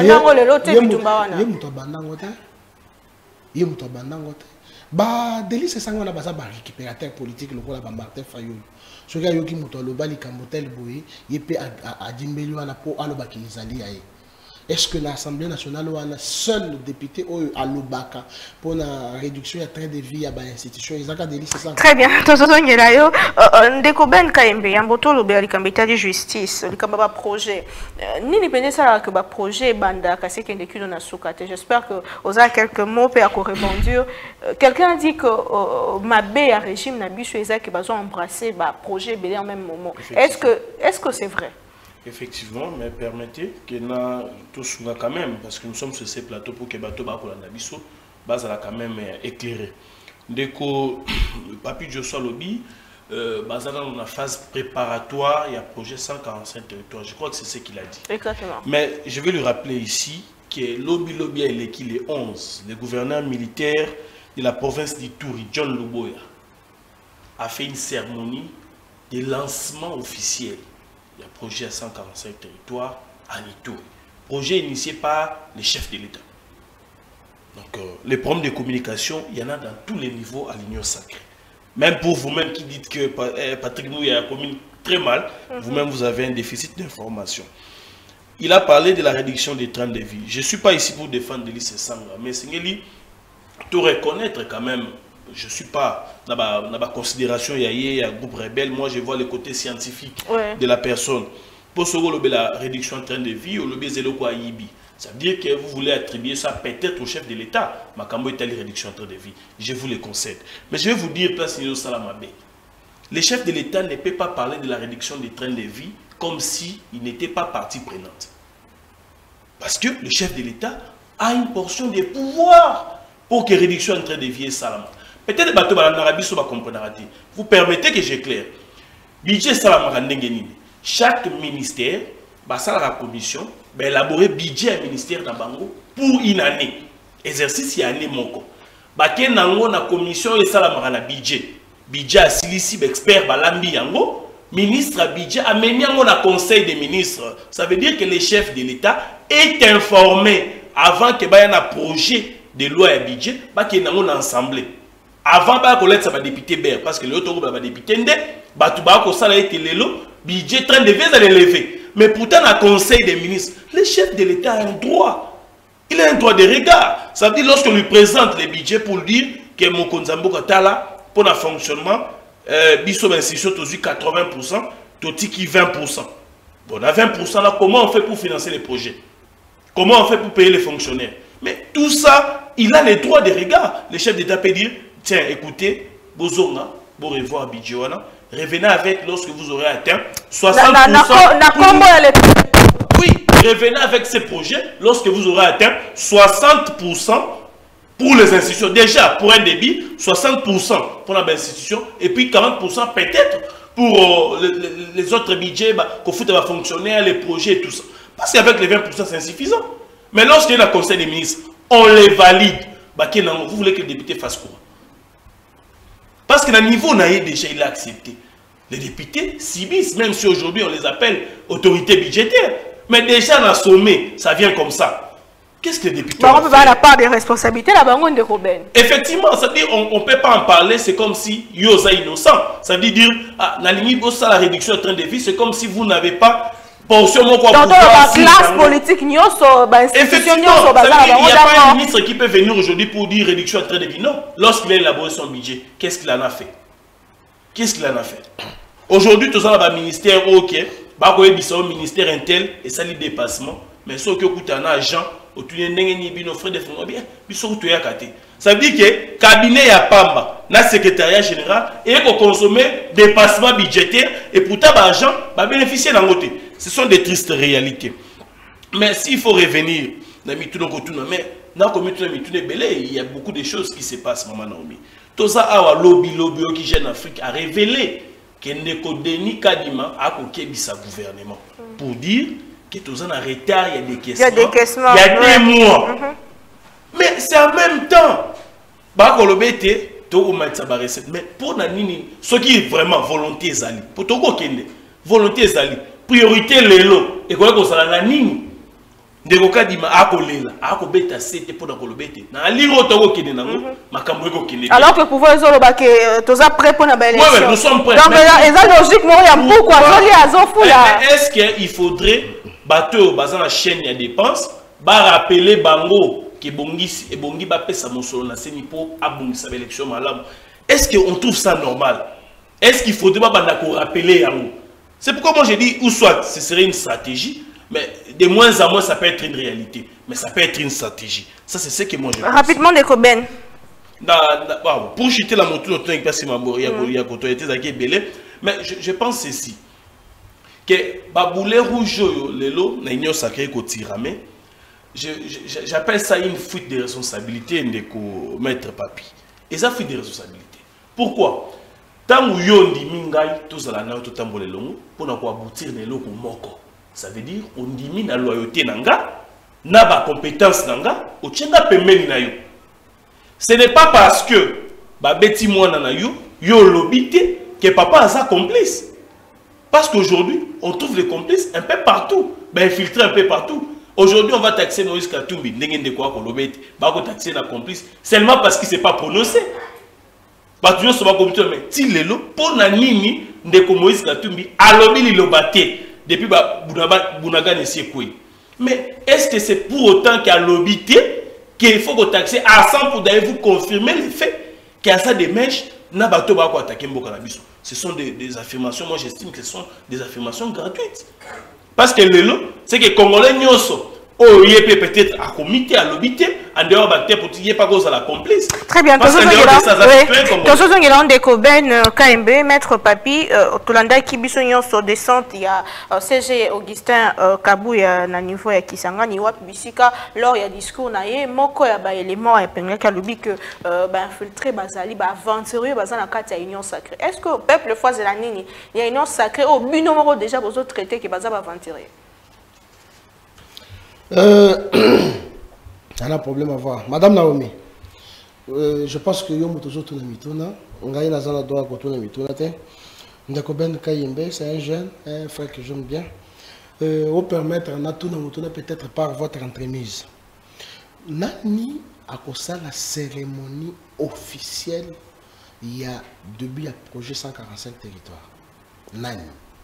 bah délice c'est ça on a besoin de récupérateur politique le quoi Martin Fayulu ce gars yoki muto lo bali kamotel boy yepé a dimbeli wana po aloba ki izali aye. Est-ce que l'Assemblée nationale ou un seul député à l'Obaka pour la réduction de train de vie à l'institution? Très bien. Ndeko Ben Kaembe, Yamboto Lobe, l'Ikambita de justice, l'Ikambaba projet. Ni ne pensez ça que le projet Banda, Kassé Kendeki dans la soukate. J'espère que vous avez quelques mots pour répondre. Quelqu'un dit que Mabé a régime Nabichou et qui va embrasser le projet Belé en même moment. Est-ce que c'est vrai? Effectivement, mais permettez que nous tous quand même, parce que nous sommes sur ces plateaux pour que les bateaux pour la Nabiso, base à quand même éclairé. Dès que Papi Joshua Lobby, base dans la phase préparatoire, il y a projet 145 territoires. Je crois que c'est ce qu'il a dit. Exactement. Mais je vais lui rappeler ici que Lobby est les 11, le gouverneur militaire de la province d'Ituri, John Luboya, a fait une cérémonie de lancement officiel. Il y a un projet à 145 territoires à Ituri. Projet initié par les chefs de l'État. Donc, les problèmes de communication, il y en a dans tous les niveaux à l'Union sacrée. Même pour vous-même qui dites que Patrick Mouya communique très mal, vous-même vous avez un déficit d'information. Il a parlé de la réduction des trains de vie. Je ne suis pas ici pour défendre Delis Sangha, mais Singeli, tout reconnaître quand même. Je ne suis pas dans la considération, il y a un groupe rebelle. Moi, je vois le côté scientifique de la personne. Pour ce que la réduction de train de vie, ça veut dire que vous voulez attribuer ça peut-être au chef de l'État. Makambo est telle réduction de train de vie. Je vous le concède. Mais je vais vous dire, le chef de l'État ne peut pas parler de la réduction des trains de vie comme s'il n'était pas partie prenante. Parce que le chef de l'État a une portion de pouvoir pour que la réduction de train de vie est salama. Peut-être que les bateaux va comprendre. Vous permettez que j'éclaire. Budget salama. Chaque ministère, la commission, va élaborer budget à ministère d'Abango pour une année. Exercice y année moko. La commission et salama la budget. budget asilisi expert balambi yango ministre à budget a mené un conseil des ministres. Ça veut dire que le chef de l'État est informé avant que y ait un projet de loi et budget qu'il y ait une assemblée. Avant que l'État soit député BR, parce que l'autre groupe va député Ndé, ça a été le budget train de lever. Mais pourtant, le conseil des ministres, le chef de l'État a un droit. Il a un droit de regard. Ça veut dire lorsqu'on lui présente le budget pour lui dire que mon Konzambo Katala, pour le fonctionnement, Bisso institution, tu 80%, tu 20%. Bon, on a 20% là, comment on fait pour financer les projets? Comment on fait pour payer les fonctionnaires? Mais tout ça, il a les droits de regard. Le chef d'État peut dire, tiens, écoutez, Bozonga, vous revoir budget, revenez avec lorsque vous aurez atteint 60%. Oui, revenez avec ces projets lorsque vous aurez atteint 60% pour les institutions. Déjà, pour un débit, 60% pour l'institution et puis 40% peut-être pour les autres budgets, qu'on fout à fonctionnaire, les projets et tout ça. Parce qu'avec les 20%, c'est insuffisant. Mais lorsqu'il y a le conseil des ministres, on les valide. Vous voulez que le député fasse quoi? Parce que le niveau déjà, il a accepté. Les députés subissent, même si aujourd'hui on les appelle autorités budgétaires. Mais déjà, dans le sommet, ça vient comme ça. Qu'est-ce que les députés on peut avoir la part des responsabilités, la banque de Robin. Effectivement, ça veut dire on ne peut pas en parler, c'est comme si Yosa innocent. Ça veut dire, la limite, la réduction de train de vie, c'est comme si vous n'avez pas portion de quoi. Dans la classe politique, effectivement, il n'y a pas un ministre qui peut venir aujourd'hui pour dire réduction de train de vie. Non, lorsqu'il a élaboré son budget, qu'est-ce qu'il en a fait? Qu'est-ce qu'il en a fait? Aujourd'hui, tout ça, le ministère, ok, le ministère intel et ça, les dépassements. Mais ce que vous avez un agent, ça veut dire que le cabinet à Pamba, le secrétariat général, et qu'on consomme des dépassements budgétaires et pourtant l'argent va bénéficier d'un côté. Ce sont des tristes réalités. Mais s'il faut revenir, il y a beaucoup de choses qui se passent, Maman Naomi. Tout ça, le lobby qui gêne l'Afrique a révélé que Nekodeni Kadima a conquis sa gouvernement pour dire que tout ça en retard, il y a des questions. Il y a des mois. Mais c'est en même temps. Mais pour Nanini, ce qui est vraiment volonté Zali, pour Togo Kende, volonté Zali, priorité Lelo, et quoi que ça la Nini, Ndegoka Dima, Akolela, Akobeta Sete pour Nakolobete, na Liro Togo Kende Nango, Makamwego Kende. Alors que pouvoir Zoloba, que tu es prêt pour la belle élection. Oui, nous sommes prêts. Donc, c'est logique, il y a beaucoup à est-ce qu'il faudrait bateau basant la chaîne de dépenses, rappeler Bango qui bongisi et bongi ba pesa mosolo na seni pour abongisa l'élection malam. Est-ce qu'on trouve ça normal? Est-ce qu'il faudrait pas rappeler Yango? C'est pourquoi moi j'ai dit ou soit ce serait une stratégie, mais de moins en moins ça peut être une réalité, mais ça peut être une stratégie. Ça c'est ce que moi je pense. Rapidement des Koben. Pour chuter la moto autant que passer ma il y a mais je pense ceci. Que Baboulé Rouge lelo na union sacrée ko tirame, j'appelle ça une fuite de responsabilité de maître papi. Et ça fuite de responsabilité. Pourquoi? Tant où yondi mingai tous à la na to tambole longo pour na ko aboutir ne loko moko. Ça veut dire on diminue la loyauté nanga, na ba compétence nanga, o tchenga pembeni na yo. Ce n'est pas parce que ba beti mwana na yo lobité que papa a sa complice. Parce qu'aujourd'hui, on trouve les complices un peu partout, infiltrés un peu partout. Aujourd'hui, on va taxer Moïse Katumbi, on taxer la complice, seulement parce qu'il ne s'est pas prononcé. Mais pour Nanini, Moïse Katumbi, Alobi Lobate, depuis Bounaga Nessiekoué. Mais est-ce que c'est pour autant qu'à l'obité qu'il faut que taxer à 100 pour d'ailleurs vous confirmer le fait qu'il y a ça des mèches, Nabato Bako attaquer Mbokanabiso? Ce sont des affirmations, moi j'estime que ce sont des affirmations gratuites. Parce que le lot, c'est que les Congolais nyoso, peut-être à comité, à l'obité, en dehors de pour dire pas cause à la complice. Très bien, tous ceux qui ont des Koben, KMB, Maître Papi, Tolanda Kibiso nyoso descente, il y a CG Augustin Kabouya na niveau ya Kisanga, Niwa Bisika, lors il y a discours naie, moko ya ba élément et penga kalubi que infiltré bazali, aventurier bazana kati ya union sacrée. Est-ce que le peuple fois de la nini, il y a une union sacrée au but numéro déjà pour autres traités qui bazaba aventurier? On a un problème à voir. Madame Naomi, je pense que yo motozo tuna mituna ngai nazana droit ko tuna mituna te ndeko Ben Kayembe c'est un jeune un frère que j'aime bien au permettre na tuna mutuna peut-être par votre entremise nani akosa la cérémonie officielle il y a début à projet 145 territoires nani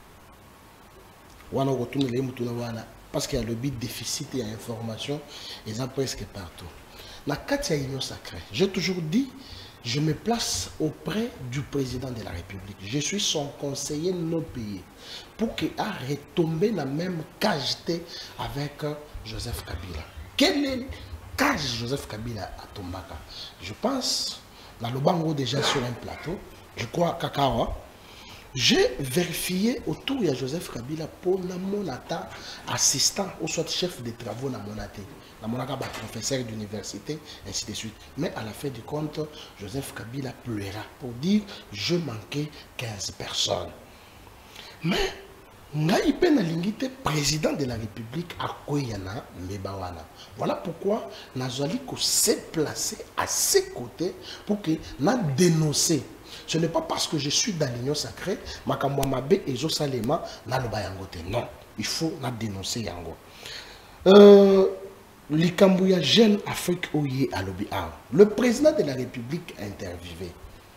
wana ko tuna le mutuna wana parce qu'il y a le bit déficit et information et ça presque partout. La Katia Union Sacrée, j'ai toujours dit, je me place auprès du président de la République. Je suis son conseiller non payé pour qu'il a retombé la même cage avec Joseph Kabila. Quel est le cage Joseph Kabila à Tombaka? Je pense, dans le bango déjà sur un plateau, je crois Kakawa, j'ai vérifié autour de Joseph Kabila pour mon assistant ou soit chef de travaux dans mon athée. Dans mon professeur d'université, ainsi de suite. Mais à la fin du compte, Joseph Kabila pleura pour dire je manquais 15 personnes. Mais, Ngaïpe Nalingite, président de la République, à Koyana, Mebawana. Voilà pourquoi Nazali s'est placé à ses côtés pour que n'a dénoncé. Ce n'est pas parce que je suis dans l'Union sacrée, Makamwamabe et Zosalema, Naloba Yangote. Non, il faut la dénoncer Yango. L'Ikambouya Jeune Afrique Oye à l'Obi. Le président de la République a interviewé.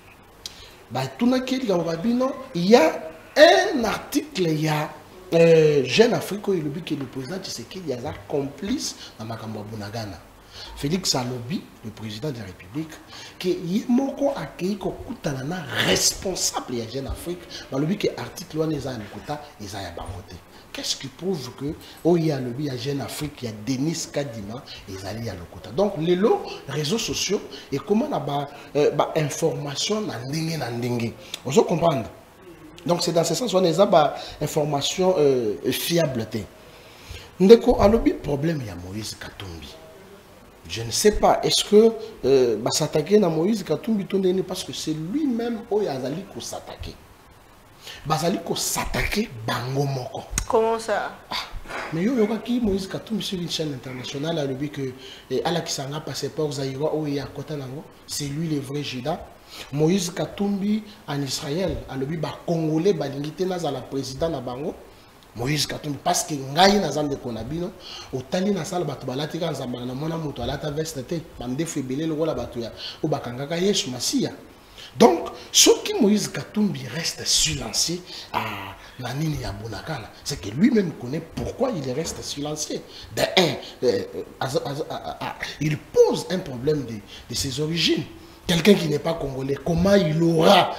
Il y a un article, il y a Jeune Afrique Oye l'Obi qui est le président Tshisekedi, il y a un complice dans Makambo Bunagana. Félix Alobi, le président de la République, qui est accueilli comme responsable de la Jeune Afrique, dans le but que l'article 1 est voté. Qu'est-ce qui prouve que il y a le Jeune Afrique, il y a Denis Kadima et Zali à l'Okota. Donc, les réseaux sociaux et comment on a information na ndenge. On se comprendre. Donc, c'est dans ce sens où on a information fiable. Ndeko alobi problème il y a Moïse Katumbi. Je ne sais pas, est-ce que s'attaquer à Moïse Katumbi parce que c'est lui-même qui a s'attaquer. Bazali ko s'attaquer bango moko. Comment ça? Mais yo qui Moïse Katumbi sur une chaîne internationale a dit que ala kisanga passeport Zaïwa o ya kota nango, c'est lui le vrai Judas. Moïse Katumbi en Israël a dit ba congolais balingité na za la président na bango. Moïse Katumbi parce que ngai na zande konabino otali na sala bato balati ka nzamba na mona moto alata veste te bande febele le rola bato ya o bakangaka Yesu Masia. Donc, ce qui Moïse Katumbi reste silencieux à Nanini Yabunakana, c'est que lui-même connaît pourquoi il reste silencieux. Il pose un problème de ses origines. Quelqu'un qui n'est pas congolais, comment il aura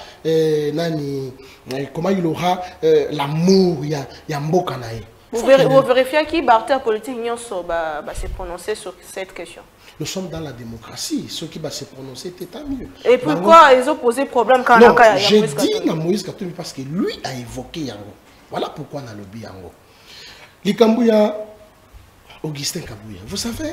l'amour Yambokanaï? Vous vérifiez qui Barthe politique va se prononcer sur cette question. Nous sommes dans la démocratie. Ceux qui vont se prononcer, c'est tant mieux. Et pourquoi ils ont posé problème quand non, j'ai dit à Moïse Katumbi parce que lui a évoqué Yango. Voilà pourquoi on a lobby Yango. Likambouya, Augustin Kabouya. Vous savez,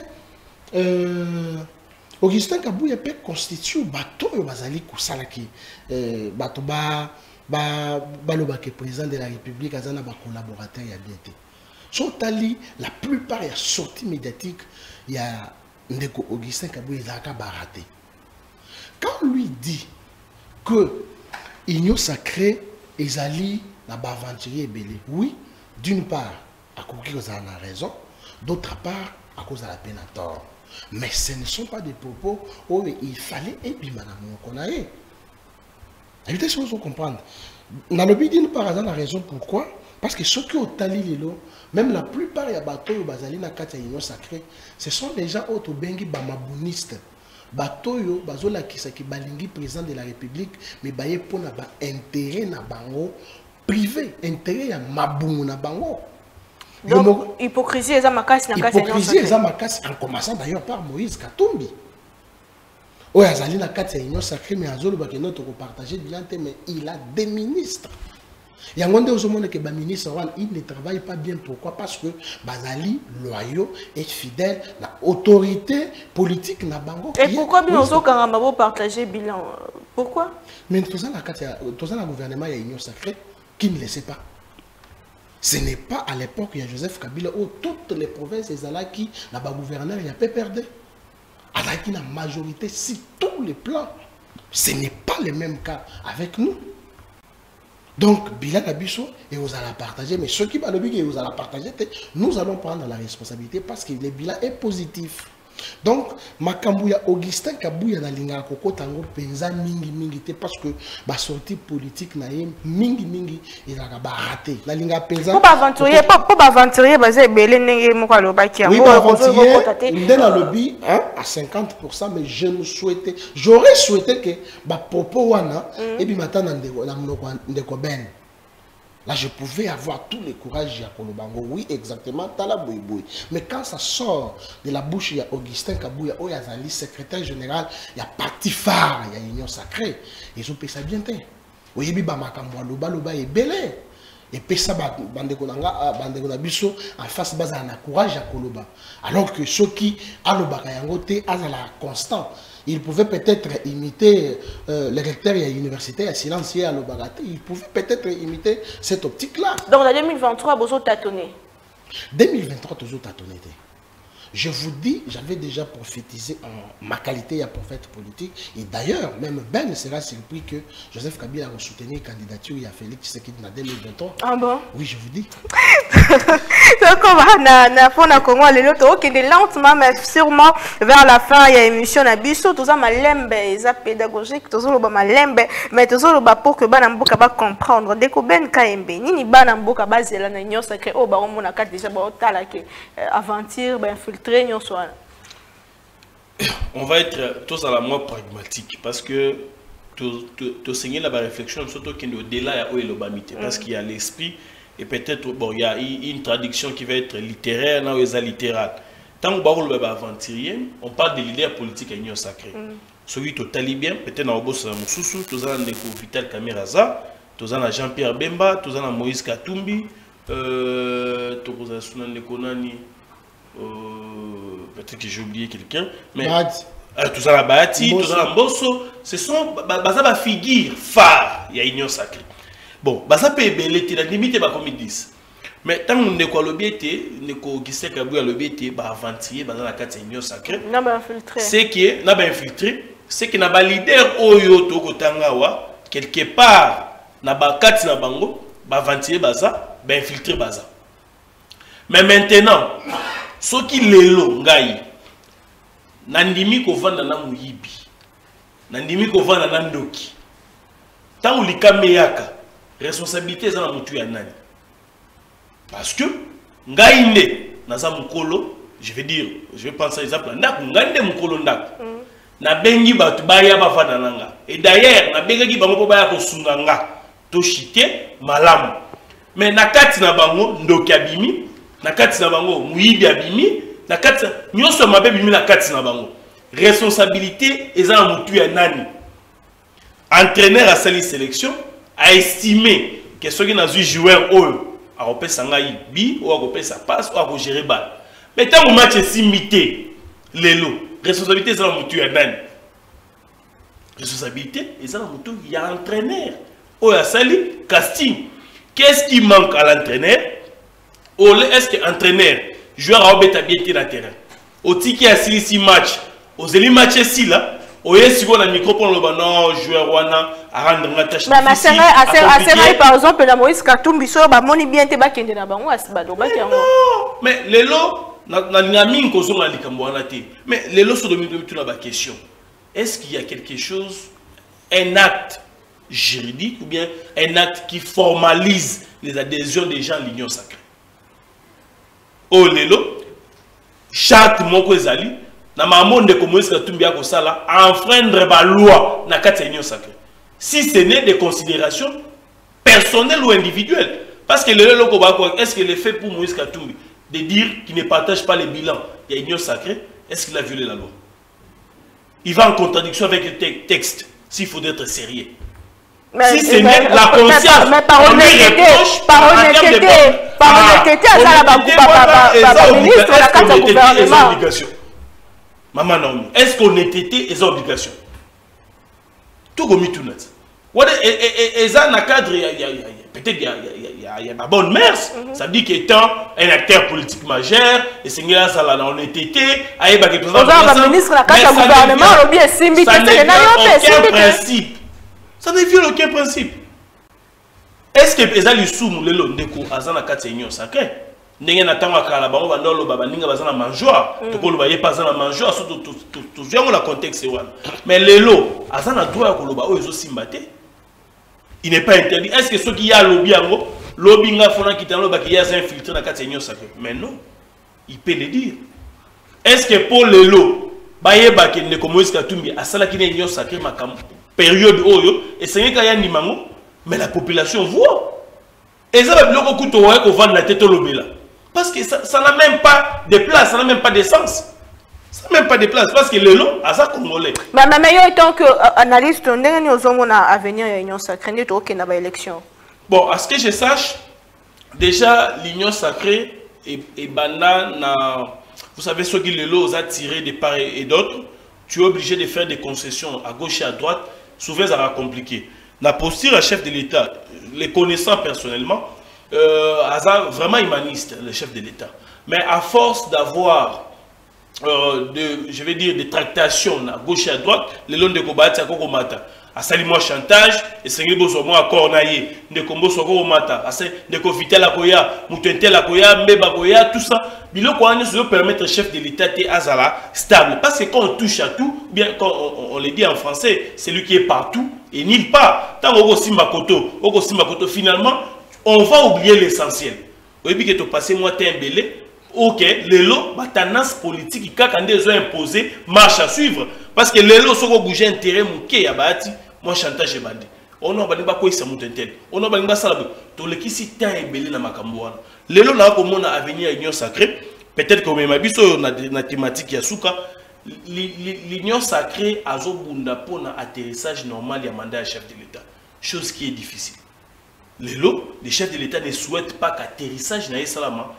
Augustin Kabouya peut constituer bateau et bazali kusalaki bateau ba le président de la République azana ba collaborateur ya bien été. Sotali la plupart ya sorties médiatiques il y a Ndeko Augustin Kabouya Zaka baraté. Quand lui dit que Union sacrée ezali na baventurier belé, oui, d'une part à cause de la raison, d'autre part à cause de la peine à tort. Mais ce ne sont pas des propos où il fallait épimanamokonaye. Évitez ce que vous comprenez. Dans le but d'une part, la raison pourquoi? Parce que ceux qui ont tali lilo, même la plupart des bateaux bazali na kati ya Union sacrée, ce sont des gens auto bengi bamabounistes. Bateau yo bazola kisaki balingi président de la République, mais baye pona ba intérêt na bango privé, intérêt ya mabungu na bango. Donc, hypocrisie et zamakasi na kati ya Union sacrée. Hypocrisie et zamakasi en commençant d'ailleurs par Moïse Katumbi. Oui, azali na kati ya Union sacrée, mais azolo ba ke notre partager bien mais il a des ministres. Il y a un monde que les ministres ne travaillent pas bien. Pourquoi? Parce que Bazali, loyaux et fidèles, l'autorité politique n'a pas. Et pourquoi bien on peut partager bilan? Pourquoi? Mais tout ça, le gouvernement, il y a une union sacrée qui ne le sait pas. Ce n'est pas à l'époque, il y a Joseph Kabila, où toutes les provinces, les Alaki, là-bas, gouverneur, il y a peu perdu. Alors qu'il y a une majorité, si tout tous les plans. Ce n'est pas le même cas avec nous. Donc, bilan Abisso, et vous allez partager, mais ceux qui vont le bilan, vous allez partager, nous allons prendre la responsabilité parce que le bilan est positif. Donc, Makambouya Augustin Kabouya na linga koko tango penza mingi te parce que ba sortie politique na ye mingi il a raté. La linga penza pour aventurier basé belé ndenge moko alobaki yango. Oui, aventurier dans le lobby à 50%, mais j'aurais souhaité que ba propos wana et puis maintenant ndeko ben. Là, je pouvais avoir tout le courage à Kolobango. Oui, exactement, Tala Boui. Mais quand ça sort de la bouche, il y a Augustin Kabouya, il y a Zali, secrétaire général, il y a Parti Phare, il y a Union Sacrée. Ils ont payé ça bien. Oui, il y a Loba et Belé. Et puis ça, Bandekona Bisso, en face, il y a courage à Koloba. Alors que ceux qui, à Lobakayangote, à la constant. Il pouvait peut-être imiter le recteur et l'université à silencier à l'Obarate. Il pouvait peut-être imiter cette optique-là. Donc en 2023, vous avez tâtonné. 2023, toujours tâtonné. Je vous dis, j'avais déjà prophétisé en ma qualité de prophète politique. Et d'ailleurs, même Ben sera surpris que Joseph Kabila a soutenu la candidature à Félix Tshisekedi en 2023. Ah bon? Oui, je vous dis. Donc, on va Congo, qui est lentement, mais sûrement vers la fin, il y a une émission à Bissot, tout ça, ma lembe, c'est pédagogique, tout ça, ma lembe, mais tout ça, pour que Banamboka va comprendre. Dès que Ben Kaembe, ni Banamboka va se la union sacrée, oh, bah, on a quatre déjà, bah, aventure, ben, filtrer, n'y soit. On va être tous à la moins pragmatique parce que tu saigner la réflexion, surtout qu'il y a au-delà de l'obamité, parce qu'il y a l'esprit. Et peut-être, bon, il y a une traduction qui va être littéraire, non, ou littérale. Tant que on aventurier, on parle de leader politique à l'Union sacrée. Celui qui est bien, peut-être dans le boss Moussoussou, tous en Vital Kameraza, tous en Jean-Pierre Bemba, tous en Moïse Katumbi, tous en Sounan Konani, peut-être que j'ai oublié quelqu'un, mais tous en Bahati, tous en Bosso, ce sont des figures phares, il y a l'Union sacrée. Bon, ça peut être la limite comme ils disent. Mais tant qu'on est quoi le biété, on qui sait qu'à le biété, aventurier dans la carte union sacrée. C'est qui est n'a pas infiltré, c'est qui n'a pas leader oyo to kotangawa quelque part n'a pas carte na bango, aventurier baza, infiltré baza. Mais maintenant, ceux qui lelo ngai, nandimi ko vanda na muyibi, nandimi ko vanda na ndoki. Tant ou likameyaka. Responsabilité za na mutu ya nani parce que ngainde naza mukolo je vais penser exemple ndako ngainde mukolo ndako na bengi batu baya bafana nanga et d'ailleurs na bengaki bango po baya ko sunga nga to chité malamu mais na kati na bango ndoki abimi na kati na bango muyibi abimi na kati nyoso mabe bimi na kati na bango responsabilité eza na mutu ya nani entraîneur à sali sélection a estimé que ceux qui n'ont pas joué à repérer sangaï bi ou à repérer sa passe ou à gérer balle. Mais tant que le match est imité, l'élo, responsabilité c'est la mouture à nan. Responsabilité c'est la mouture, il y a un entraîneur. Ou à sali casting. Qu'est-ce qui manque à l'entraîneur? Ou est-ce que l'entraîneur joueur a obéi bien dans le terrain? Au ticket à 6 matchs, aux élites matchs ici là. Oye si on a micro pour le non joueur wana à rendre la tâche difficile. Mais par exemple la Moïse Katumbi so ba moni bien te ba kende na bango asibado ba ki yango. Mais lelo na ngami ko zo na likambo wana te. Mais lelo so domi tu na ba question. Est-ce qu'il y a quelque chose, un acte juridique ou bien un acte qui formalise les adhésions des gens à l'union sacrée? Oh lelo charte moko ezali na mamonde comme Moïse Katumbi a kosala enfreindre la loi na kati union sacrée. Si ce n'est des considérations personnelles ou individuelles, parce que le loko est-ce qu'il est fait pour Moïse Katumbi de dire qu'il ne partage pas les bilans de l'union sacrée, est-ce qu'il a violé la loi? Il va en contradiction avec le texte s'il faut être sérieux. Mais si ce n'est la conscience, mais par honnêteté, Maman non, est-ce qu'on était les obligations? Tout comme tout net. Et ça, dans le cadre, peut-être il y a la bonne mère. Ça veut dire qu'étant un acteur politique majeur, et c'est là ça là on était aïe bah que tout ça. Ministre la carte gouvernement ou bien simbi ça ne viole aucun principe. Ça ne viole aucun principe. Est-ce que les gens sont les lots ndeko azana carte union sacrée? Ndenge na tango akala bango bandolo baba ninga bazana manjoa to ko loba ye pas na manjoa so to viens la contexte wana. Mais les lots azana droit ko loba o ezo simbate. Il n'est pas interdit. Est-ce que ceux qui y a lobby ango lobby nga fona kitano ba qui y a infiltré na carte union sacrée? Mais non. Il peut le dire. Est-ce que pour les lots baye ba ke ndeko Moïse Katumbi asala ki union sacrée makam période oyo et c'est nga ya ndimango mais la population voit. Et ça va bien qu'on vende la tête au lobby là. Parce que ça n'a même pas de place, ça n'a même pas de sens. Ça n'a même pas de place. Parce que le lot, à ça congolais. Mais en tant qu'analyste, on a à venir à l'Union sacrée, il y a une élection. Bon, à ce que je sache, déjà l'Union sacrée et banane, vous savez, ceux qui le lot ont tiré de part et d'autre, tu es obligé de faire des concessions à gauche et à droite. Souvent, ça va compliquer. La posture à chef de l'État, les connaissant personnellement, vraiment humaniste, le chef de l'État. Mais à force d'avoir, je vais dire, des tractations à gauche et à droite, les longs de Kobati à Kokomata, à Salimo chantage, et c'est un accord naïe, de Kombo Soko Mata, de Kofitel la Koya, Moutentel la Koya, Meba Koya, tout ça. Bilo Kouane se permettre au chef de l'État de Azala stable. Parce que quand on touche à tout, bien quand on le dit en français, c'est lui qui est partout et nulle part. Tant qu'on Simba Koto, finalement, on va oublier l'essentiel. Vous voyez que tu passes moi t'es un belé. Ok, les lots, la tendance politique qui a imposé marche à suivre. Parce que les lots sont bouger intérêt mouké à bâti, moi chantage et bandit. On a pas quoi ça moutentel. On a pas ça là. Tout le qui si tant est belé dans ma camboine. Les lots là comme on a à venir à l'union sacrée. Peut-être que même abisso na thématique yasuka. L'union sacrée a zobunda pour un atterrissage normal et mandat à chef de l'État. Chose qui est difficile. Les chefs de l'État ne souhaitent pas qu'atterrissage n'aille salama.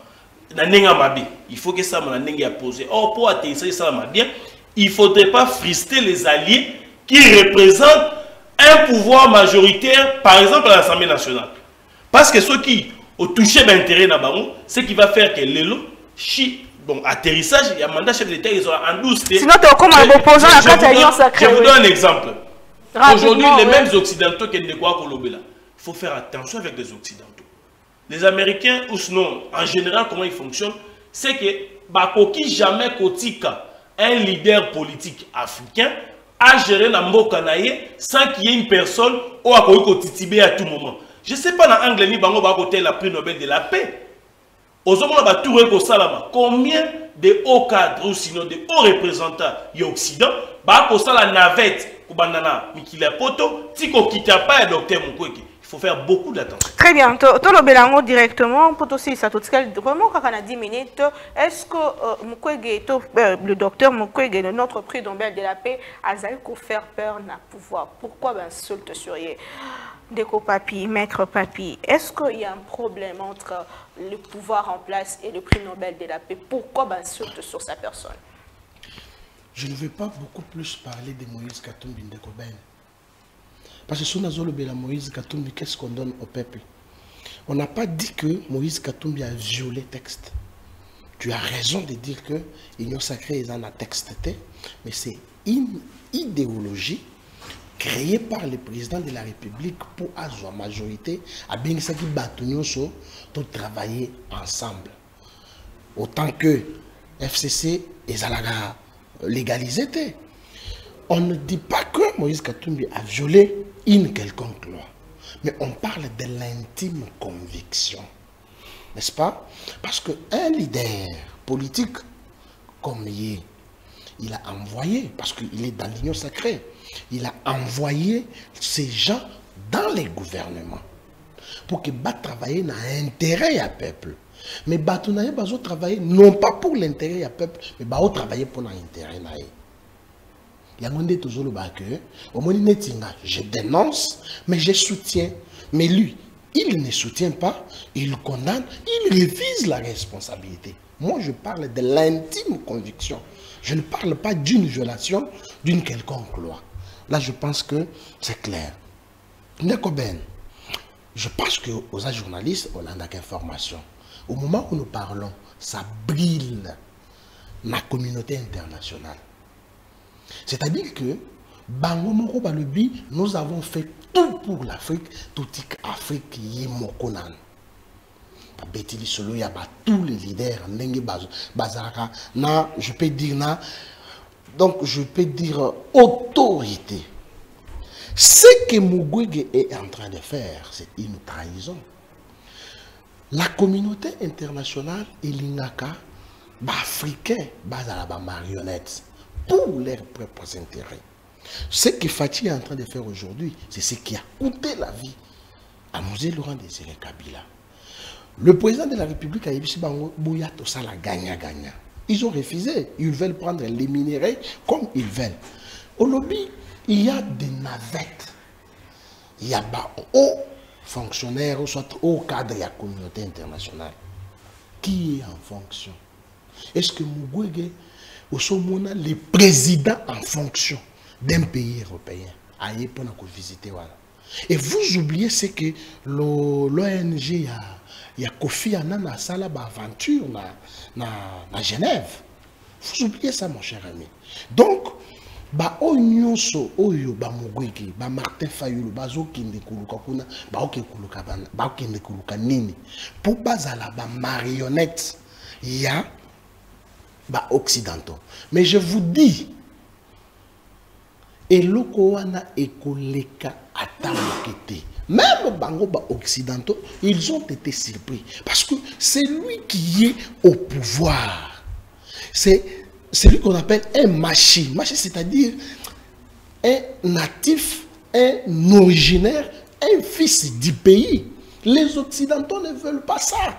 Il faut que ça m'a posé. Or, pour atterrisser ça bien, il ne faudrait pas frister les alliés qui représentent un pouvoir majoritaire, par exemple à l'Assemblée nationale. Parce que ceux qui ont touché l'intérêt d'Abaron, c'est qui va faire que l'élo, bon, atterrissage, il y a un mandat chef de l'État, ils ont en 12. Sinon, tu es comme un opposant à la Alliance sacrée. Je vous donne un exemple. Aujourd'hui, les mêmes Occidentaux qui ne quoi qu'on il faut faire attention avec les Occidentaux. Les Américains, ou sinon, en général, comment ils fonctionnent, c'est que Bakoki jamais kotika, un leader politique africain, a géré la Mbokanaye sans qu'il y ait une personne ou à Titibé à tout moment. Je ne sais pas dans l'anglais, ni Bango Bakote la prix Nobel de la paix. Combien de hauts cadres ou sinon de hauts représentants y Occident, la navette, Kubandana, Mikila Poto, Tiko Kitapa et Docteur Mukwege. Il faut faire beaucoup d'attention. Très bien. Tolo Belango directement, pour aussi ça tout vraiment quand on a 10 minutes, est-ce que Mukwege, le docteur Mukwege, notre prix Nobel de la paix, a faire peur na pouvoir? Pourquoi ben seul te surier? Déco Papi, Maître Papi, est-ce qu'il y a un problème entre le pouvoir en place et le prix Nobel de la paix? Pourquoi ben seul sur sa personne? Je ne vais pas beaucoup plus parler de Moïse Katumbi Ndeko Ben. Parce que si on a le Moïse Katumbi, qu'est-ce qu'on donne au peuple? On n'a pas dit que Moïse Katumbi a violé le texte. Tu as raison de dire que l'Union sacrée est un texte, mais c'est une idéologie créée par le président de la République pour avoir majorité à bien ça qui battent pour travailler ensemble. Autant que FCC et Zalaga légalisé. On ne dit pas que Moïse Katumbi a violé une quelconque loi, mais on parle de l'intime conviction, n'est-ce pas? Parce qu'un leader politique comme il a envoyé, parce qu'il est dans l'union sacrée, il a envoyé ces gens dans les gouvernements pour qu'ils travaillent dans l'intérêt du peuple. Mais ils vont travailler non pas pour l'intérêt du peuple, mais ils vont travailler pour l'intérêt. Je dénonce, mais je soutiens. Mais lui, il ne soutient pas, il condamne, il révise la responsabilité. Moi, je parle de l'intime conviction. Je ne parle pas d'une violation d'une quelconque loi. Là, je pense que c'est clair. Ndeko Ben, je pense que aux journalistes, on a d'informations. Au moment où nous parlons, ça brille la communauté internationale. C'est-à-dire que, Bango Moko Balobi, nous avons fait tout pour l'Afrique, tout l'Afrique y est mokonan. Betili Solo, il y a tous les leaders, Bazara, je peux dire, donc je peux dire autorité. Ce que Mukwege est en train de faire, c'est une trahison. La communauté internationale et l'Ingaka, africains, basent à marionnettes pour leurs propres intérêts. Ce que Fatih est en train de faire aujourd'hui, c'est ce qui a coûté la vie à Mosé Laurent Désiré Kabila. Le président de la République a dit Bouya Tosala gagnant. Ils ont refusé. Ils veulent prendre les minéraux comme ils veulent. Au lobby, il y a des navettes. Il y a des hauts fonctionnaires, soit hauts cadres de la communauté internationale. Qui est en fonction? Est-ce que Mukwege, au sommet, le président en fonction d'un pays européen, a été pour nous visiter? Et vous oubliez, c'est que l'ONG, il y a Kofi Annan à Sala aventure à Genève. Vous oubliez ça, mon cher ami. Donc, Onyonso, Oyo, Mukwege, Martin Fayulu, Bazokinde Kuluka Kuna, Baokinde Kuluka Nini. Pour Bazala, marionnette, il y a occidentaux. Mais je vous dis, et l'Okoana Ekoleka Atamokete. Même Bango occidentaux, ils ont été surpris. Parce que c'est lui qui est au pouvoir. C'est lui qu'on appelle un machine. Machine, c'est-à-dire un natif, un originaire, un fils du pays. Les occidentaux ne veulent pas ça.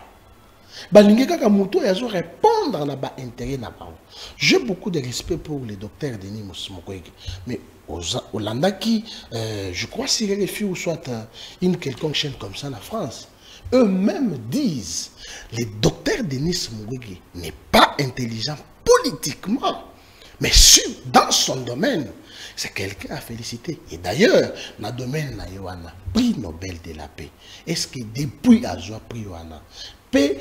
Répondre à l'intérêt. J'ai beaucoup de respect pour le docteur Denis Mukwege. Mais aux Landaki, je crois s'il refuse ou soit une quelconque chaîne comme ça en France, eux-mêmes disent le docteur Denis Mukwege n'est pas intelligent politiquement, mais dans son domaine, c'est quelqu'un à féliciter. Et d'ailleurs, dans le domaine de Yohana, prix Nobel de la paix, est-ce que depuis Azua prix Yohana, paix,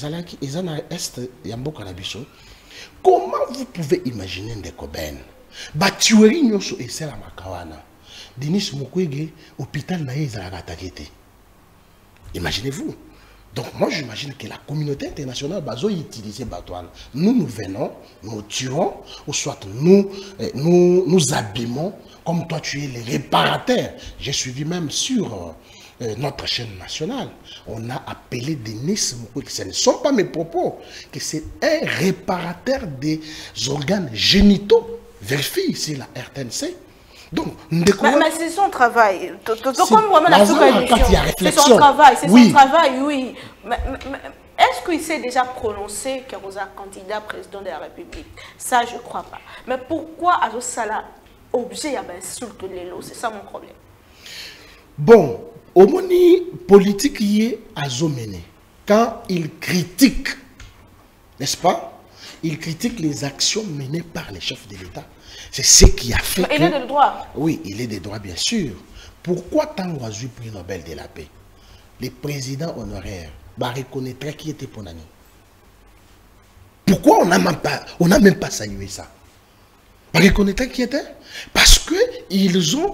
comment vous pouvez imaginer des cobaines? Batueri nyoso et c'est la makawana. Denis Mukwege, hôpital naïs à la imaginez-vous. Donc moi j'imagine que la communauté internationale va utiliser Batouane. Nous venons, nous tuons, ou soit nous abîmons, comme toi tu es le réparateur. J'ai suivi même sur notre chaîne nationale, on a appelé Denis Mukwege, ce ne sont pas mes propos, que c'est un réparateur des organes génitaux. Vérifie ici la RTNC. Donc, mais c'est son travail. C'est son travail, oui. Mais est-ce qu'il s'est déjà prononcé que vous êtes candidat président de la République? Ça, je ne crois pas. Mais pourquoi Azosala objet à insulte les lots? C'est ça mon problème. Bon, au moni politique y est Azomene. Quand il critique, n'est-ce pas? Il critique les actions menées par les chefs de l'État. C'est ce qui a fait. Mais il est de droit. Oui, il est de droit, bien sûr. Pourquoi tant oiseau prix Nobel de la paix? Les présidents honoraires reconnaîtraient qui était pour l'année. Pourquoi on n'a même pas salué ça? Reconnaîtraient qui était? Parce qu'ils ont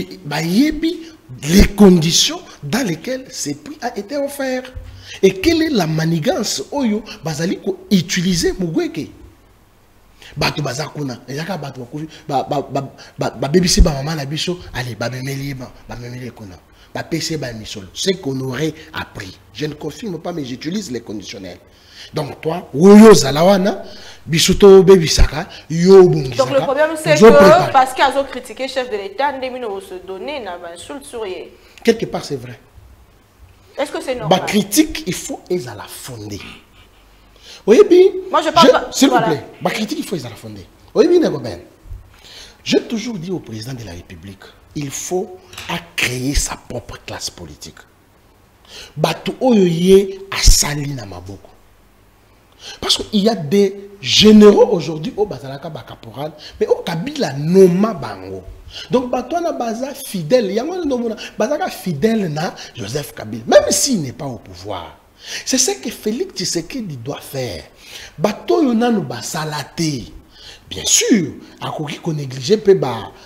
les conditions dans lesquelles ce prix a été offert. Et quelle est la manigance Oyo Bazaliko utilisé Mukwege? Bato bazakuna, ezaka bato bakuvi, ba bébisi ba maman na biso, allez ba memeli kuna. Ba PC ba misol. C'est qu'on aurait appris. Je ne confirme pas mais j'utilise les conditionnels. Donc toi, Oyo Zalawana, Bisuto Bebisaka, Yo Bungisaka. Donc le problème c'est que parce qu'ils ont critiqué le chef de l'État, Ndemino se donner n'a pas insulte sur lui. Quelque part c'est vrai. Est-ce que c'est normal? La critique, il faut les à la fonder. Oui, bien. Moi, je parle. S'il vous plaît, la critique, il faut les à la fonder. Oui, bien, j'ai toujours dit au président de la République, il faut créer sa propre classe politique. Bato oyoye asali na maboko. Parce qu'il y a des généraux aujourd'hui au Bazalaka Bakaporal, mais au Kabila Noma Bango. Donc, Batouana Baza fidèle, il y a un Bazaka fidèle na Joseph Kabila, même s'il n'est pas au pouvoir. C'est ce que Félix Tshisekedi doit faire. Bato yona no basalaté. Bien sûr, à quoi qu'on néglige peut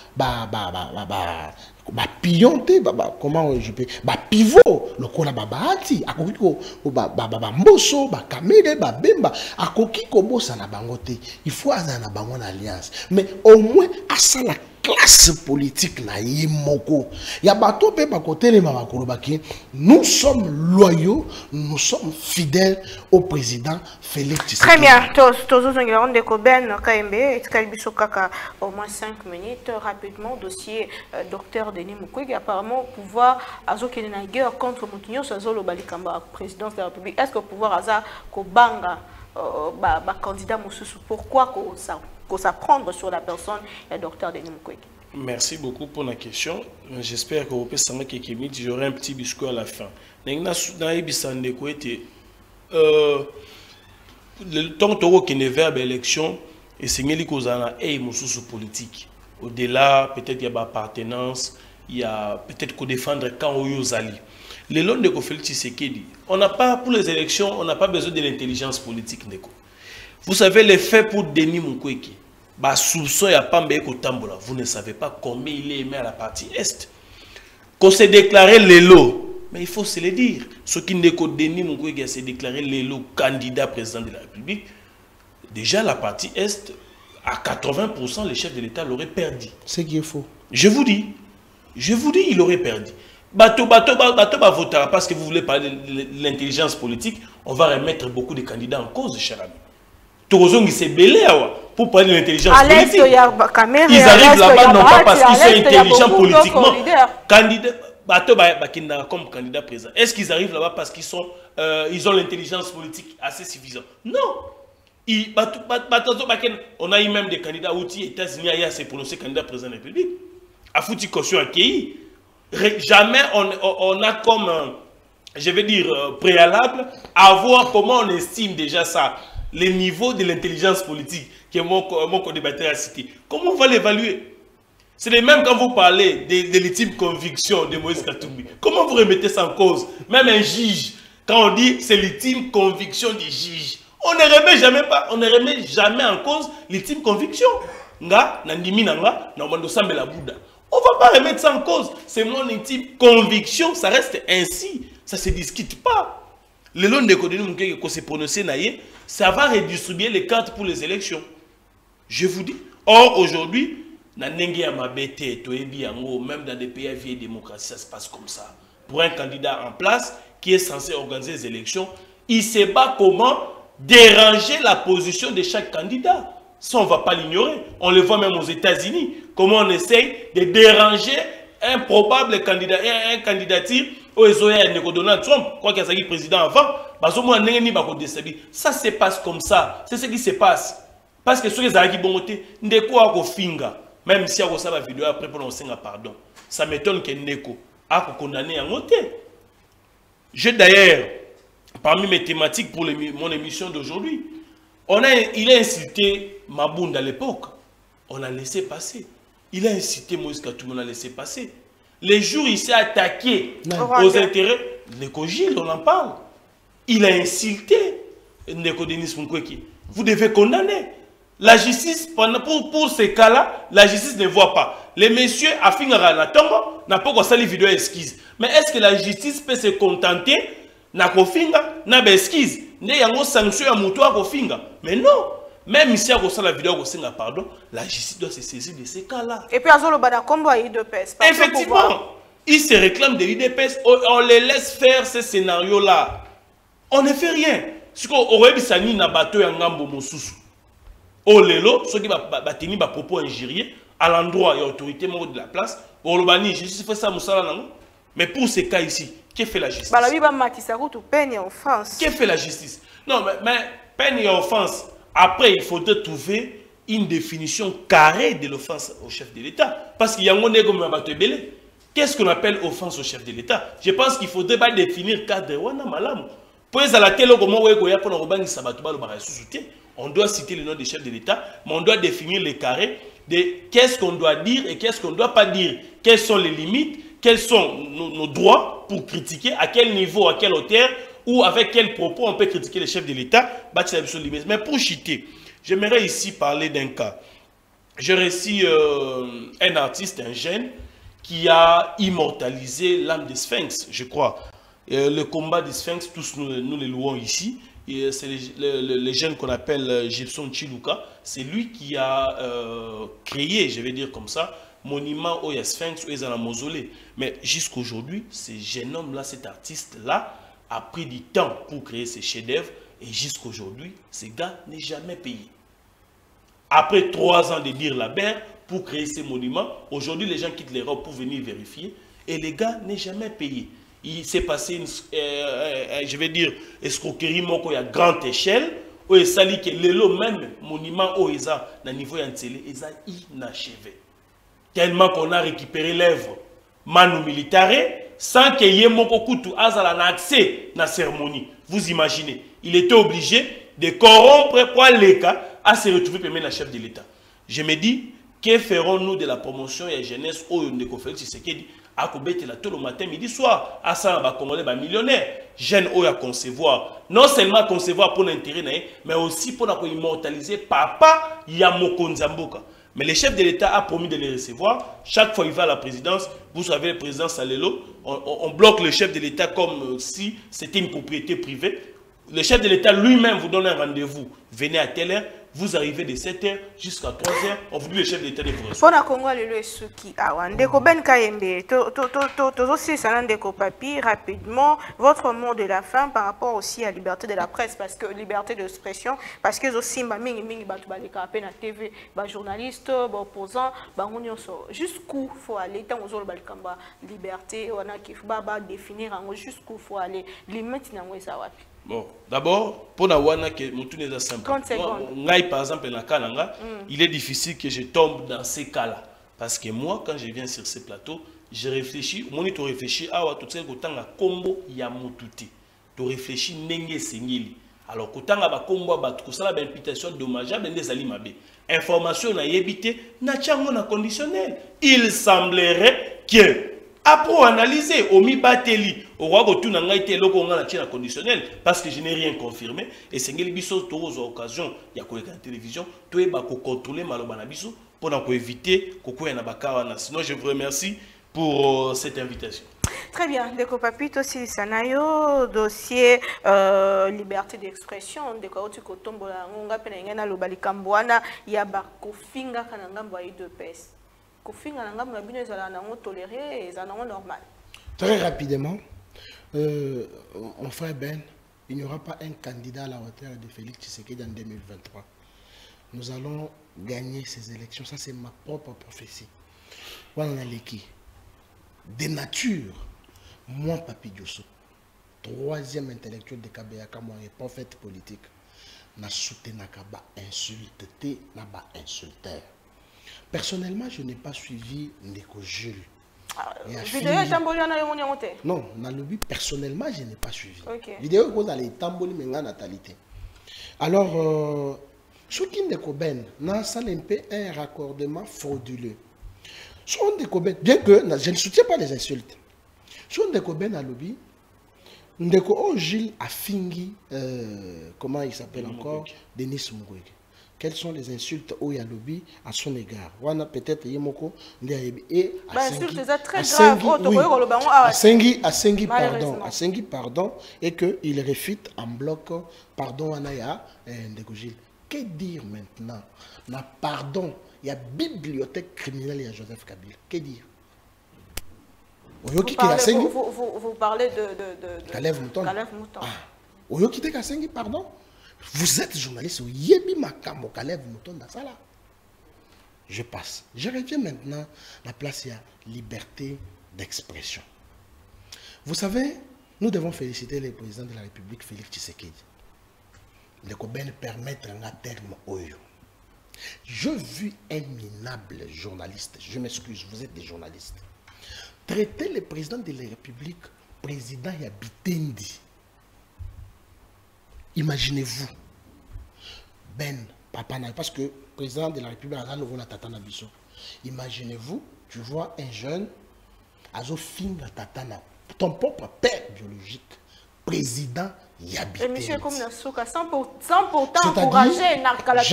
pionté, comment je peux, pivot, le kola babati, à quoi qu'on mboso, kamele, bemba, à quoi qu'on bosse na bangote. Il faut avoir na bangon alliance. Mais au moins, à ça la classe politique na yimoko. Ya bato pe bakote le mabakolobaki. Nous sommes loyaux, nous sommes fidèles au président Félix Tshisekedi. Très bien. Tous les gens de Koben, KMB, et Kalbiso Kaka, au moins 5 minutes. Rapidement, dossier docteur Denis Mukwege, apparemment, pouvoir azoke na guerre contre Moutinho, Sazolo Balikamba, présidence de la République. Est-ce que le pouvoir Aza Kobanga, candidat Moussoussou, pourquoi qu'on s'apprendre sur la personne du docteur Denis Mukwege? Merci beaucoup pour la question. J'espère que vous pouvez savoir que j'aurai un petit discours à la fin. Le temps qui est vers l'élection et c'est une politique. Au-delà, peut-être il y a une appartenance, il y a peut-être qu'on défendre quand on y a les longs de Félix Tshisekedi, on n'a pas, pour les élections, on n'a pas besoin de l'intelligence politique. Vous savez, les faits pour Denis Mukwege, vous ne savez pas combien il est aimé à la partie Est. Qu'on s'est déclaré l'élo, mais il faut se le dire. Ce qui n'est que Denis Mukwege s'est déclaré l'élo candidat président de la République, déjà la partie Est, à 80%, les chefs de l'État l'auraient perdu. C'est qui est faux. Je vous dis, il aurait perdu. Bateau va voter parce que vous voulez parler de l'intelligence politique, on va remettre beaucoup de candidats en cause, cher ami. Torozong s'est belé pour parler de l'intelligence politique. Ils arrivent là-bas non pas parce qu'ils sont intelligents politiquement. Comme candidat président. Est-ce qu'ils arrivent là-bas parce qu'ils ont l'intelligence politique assez suffisante? Non. On a eu même des candidats aux États-Unis à se prononcer candidat président de la République. À foutu caution accueilli. Jamais on a comme, je vais dire, préalable à voir comment on estime déjà ça, les niveaux de l'intelligence politique que mon co-débatteur a cité. Comment on va l'évaluer? C'est les mêmes quand vous parlez de l'ultime conviction de Moïse Katumbi. Comment vous remettez ça en cause? Même un juge, quand on dit c'est l'ultime conviction du juge, on ne remet jamais en cause l'ultime conviction. Nga, nandimi nanga, na wando sambe la Bouddha. On ne va pas remettre ça en cause. C'est mon intime conviction. Ça reste ainsi. Ça ne se discute pas. Le long de Denis qu'on s'est prononcé, ça va redistribuer les cartes pour les élections. Je vous dis. Or, aujourd'hui, même dans des pays à vieille démocratie, ça se passe comme ça. Pour un candidat en place qui est censé organiser les élections, il ne sait pas comment déranger la position de chaque candidat. Ça, on ne va pas l'ignorer. On le voit même aux États-Unis. Comment on essaye de déranger un probable candidat, un candidature au Donald Trump, quoi qu'il soit président avant, ça se passe comme ça. C'est ce qui se passe. Parce que ceux qui ont bonté, ne quoi qu'on finga, même si on a la vidéo après pour lancer un pardon. Ça m'étonne que Neko a condamné à monter. J'ai d'ailleurs, parmi mes thématiques pour mon émission d'aujourd'hui, il a incité Mabound à l'époque. On a laissé passer. Il a incité Moïse Katumbi, on a laissé passer. Les jours, il s'est attaqué aux intérêts. Neko Gilles, on en parle. Il a insulté Neko Denis Mukwege. Vous devez condamner. La justice, pour ces cas-là, la justice ne voit pas. Les messieurs, à finir la tombe, n'a pas qu'on les vidéos esquisse. Mais est-ce que la justice peut se contenter na kofinga na besquise ne yango sanction à mutoa kofinga? Mais non, même ici à la vidéo kosinga pardon, la justice doit se saisir de ces cas-là. Et puis azolo bada combo IDPS. Effectivement, ils se réclament de l'IDPS, on les laisse faire ces scénarios-là. On ne fait rien. Ce qu'on aurait dit ça ni na bateau yangambo mosusu. Oh lelo, ceux qui va tenir ba propos injuriés à l'endroit et autorité de la place, pour le bani, justice fait ça musala nango. Mais pour ces cas ici, que fait la justice? Que fait la justice? Non, mais peine et offense. Après, il faudrait trouver une définition carrée de l'offense au chef de l'État. Parce qu'il y a un monde comme qu'est-ce qu'on appelle offense au chef de l'État? Je pense qu'il faudrait pas définir cadre wana malam. Puis à la télé, comment on doit citer le nom des chefs de l'État, mais on doit définir les carrés de qu'est-ce qu'on doit dire et qu'est-ce qu'on ne doit pas dire. Quelles sont les limites, quels sont nos droits pour critiquer, à quel niveau, à quelle hauteur, ou avec quel propos on peut critiquer les chefs de l'État. Mais pour chiter, j'aimerais ici parler d'un cas. J'ai reçu un artiste, un jeune, qui a immortalisé l'âme des Sphinx, je crois. Le combat des Sphinx, tous nous les louons ici. C'est les jeunes qu'on appelle Gibson Chiluka. C'est lui qui a créé, je vais dire comme ça, monument au Sphinx, où ils ont la mausolée. Mais jusqu'aujourd'hui, ce jeune homme-là, cet artiste-là, a pris du temps pour créer ses chefs-d'œuvre. Et jusqu'aujourd'hui, ce gars n'est jamais payé. Après 3 ans de dire la berre pour créer ces monuments, aujourd'hui, les gens quittent l'Europe pour venir vérifier. Et les gars n'est jamais payé. Il s'est passé une, je vais dire, escroquerie à grande échelle, où il s'allie que le même monument où ils ont, dans le niveau yantsele, ils ont inachevé. Tellement qu'on a récupéré l'œuvre Manu Militare, sans qu'il y ait mon koutou azala accès à la cérémonie. Vous imaginez, il était obligé de corrompre pour l'État à se retrouver parmi la chef de l'État. Je me dis, que ferons-nous de la promotion et la jeunesse au Ndeko Félix Tshisekedi à Kobete la tout le matin, midi, soir, à ça, on Congolais, millionnaires, jeunes à concevoir, non seulement concevoir pour l'intérêt, mais aussi pour immortaliser Papa Yamoko Nzamboka. Mais le chef de l'État a promis de les recevoir. Chaque fois qu'il va à la présidence, vous savez, le président Salelo, on bloque le chef de l'État comme si c'était une propriété privée. Le chef de l'État lui-même vous donne un rendez-vous. Venez à telle heure, vous arrivez de 7h jusqu'à 3h, on vous dit le chef de l'État de vous recevoir. Pour Congo, le Suki, Ndeko Ben Kayembe, aussi Ndeko Papi, rapidement, votre mot de la fin par rapport aussi à la liberté de la presse, parce que liberté d'expression, parce que aussi, mingi na TV, journaliste, opposant, jusqu'où faut aller, tant aux autres liberté, on a qui faut définir jusqu'où faut aller, limite na wapi. Bon, d'abord, pour Nawana, que mon tour est simple. Moi, par exemple, il est difficile que je tombe dans ces cas-là. Parce que moi, quand je viens sur ces plateaux, je réfléchis, moi, tu réfléchis à tout ce que tu as combo yamututi. Tu réfléchis nenge sengeli. Alors, quand tu as combo, tu as une imputation dommageable, des alimabe. Information na yébité, na tchango na conditionnel. Il semblerait que après analyser, au mi bateli, au roi tout n'a été la conditionnel parce que je n'ai rien confirmé et c'est que les bisous tous aux occasions il y a quoi la télévision tout est bas contrôler malobana bisous pour éviter qu'on ait na bakara. Sinon je vous remercie pour cette invitation. Très bien, Ndeko Papi, aussi Sanayo, dossier liberté d'expression, de quoi tu kotombo la ngonga penengena lo balikambwana ya bakofinga kanangamba de pes. Très rapidement, mon frère Ben, il n'y aura pas un candidat à la hauteur de Félix Tshisekedi en 2023. Nous allons gagner ces élections. Ça, c'est ma propre prophétie. Voilà l'équipe. De nature, moi, Papi Diosso, 3e intellectuel de Kabeyaka, moi, et prophète politique, n'a soutenu Kaba insulte, n'a pas insulteur. Personnellement, je n'ai pas suivi Ndeko Jules. Non, dans le but, personnellement, je n'ai pas suivi. Vidéo que vous allez tamboli menga natalité. Alors, ce qui Ndeko Ben, n'a ça un raccordement frauduleux. Son Ndeko Ben, bien que je ne soutiens pas les insultes. Son Ndeko Ben à lobby, Ndeko Jules a fingi, comment il s'appelle encore, Denis Mukwege. Quelles sont les insultes au Yalobi à son égard? On a peut-être Yemoko et à Sengi, pardon, et qu'il réfute en bloc, pardon, Anaya Ndegojil. Que dire maintenant? Na pardon, il y a bibliothèque criminelle à Joseph Kabila. Que dire? Vous parlez de Kalev Mouton. Oyoki te Kasengi, pardon? Vous êtes journaliste, je passe. Je reviens maintenant à la place, il y a liberté d'expression. Vous savez, nous devons féliciter le président de la République, Félix Tshisekedi. Le Koben permettre un terme Oyo. Je vis un minable journaliste, je m'excuse, vous êtes des journalistes, traiter le président de la République, président Yabitendi. imaginez-vous, papa, parce que le président de la République a nouveau Tatana Bisso. Imaginez-vous, tu vois un jeune, Azofinga Tatana, ton propre père biologique, président Yabi. Et monsieur comme Nasuka, sans pourtant encourager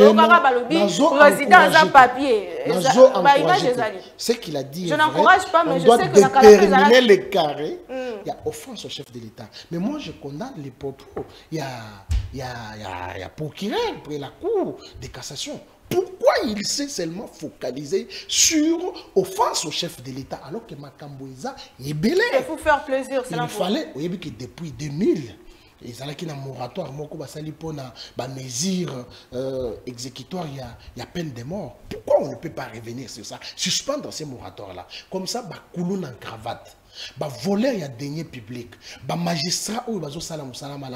président à papier. Ce qu'il a dit, je n'encourage pas, mais on je doit sais que déterminer les carrés. Il y a offense au chef de l'État. Mais moi, je condamne les propos. Il y a procureur près la cour de cassation. Pourquoi il s'est seulement focalisé sur offense au chef de l'État alors que Makamboïza est belé? Il faut faire plaisir. Il fallait, vous voyez que depuis 2000, ils ont un moratoire, une mesure exécutoire, il y a peine de mort. Pourquoi on ne peut pas revenir sur ça? Suspendre ces moratoires-là. Comme ça, couloune en cravate. Voler il y a deniers publics, magistrat ou salam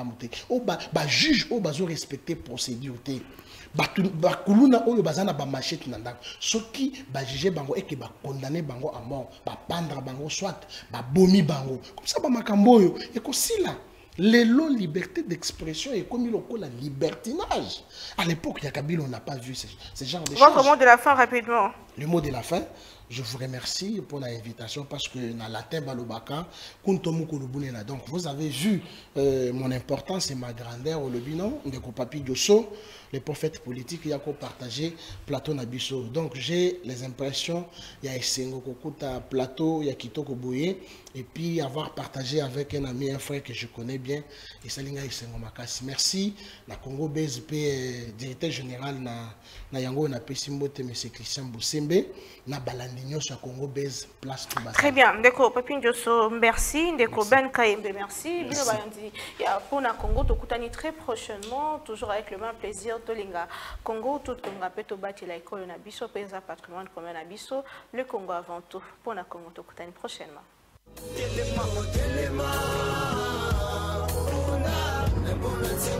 juge ou respecter procédure bakuluna oyo bazana ba machette nanda soki ba juger bango et que ba condamner bango à mort ba pendre bango soit ba bomi bango comme ça ba makambo yo et que si là les lots liberté d'expression et comme il a la libertinage à l'époque il y a Kabila on n'a pas vu ce genre de choses. Votre mot de la fin rapidement. Le mot de la fin, je vous remercie pour l'invitation parce que dans la latin balobaka donc vous avez vu mon importance et ma grandeur au lobino de Papi Diosso, les prophètes politiques il y a partagé plateau Nabiso. Donc j'ai les impressions il y a Essengo Kokuta plateau il y a Kitoko Boye et puis avoir partagé avec un ami un frère que je connais bien et Salinga Essengo Makasi. Merci la Congo BSP directeur général na yango na Pesimbote monsieur Christian Boussembe na Balandinho sur Congo Base place Touba. Très bien, Ndeko Papi Diosso, merci. Ndeko Ben Kaembe, merci. Bino Bayandi, pour la Congo, Tokutani très prochainement, toujours avec le même plaisir. Tolinga Congo, tout Congo, Peto Bati, la école Nabiso, Pesa Patrimoine commun Nabiso, le Congo avant tout. Pour la Congo, Tokutani prochainement. Telema,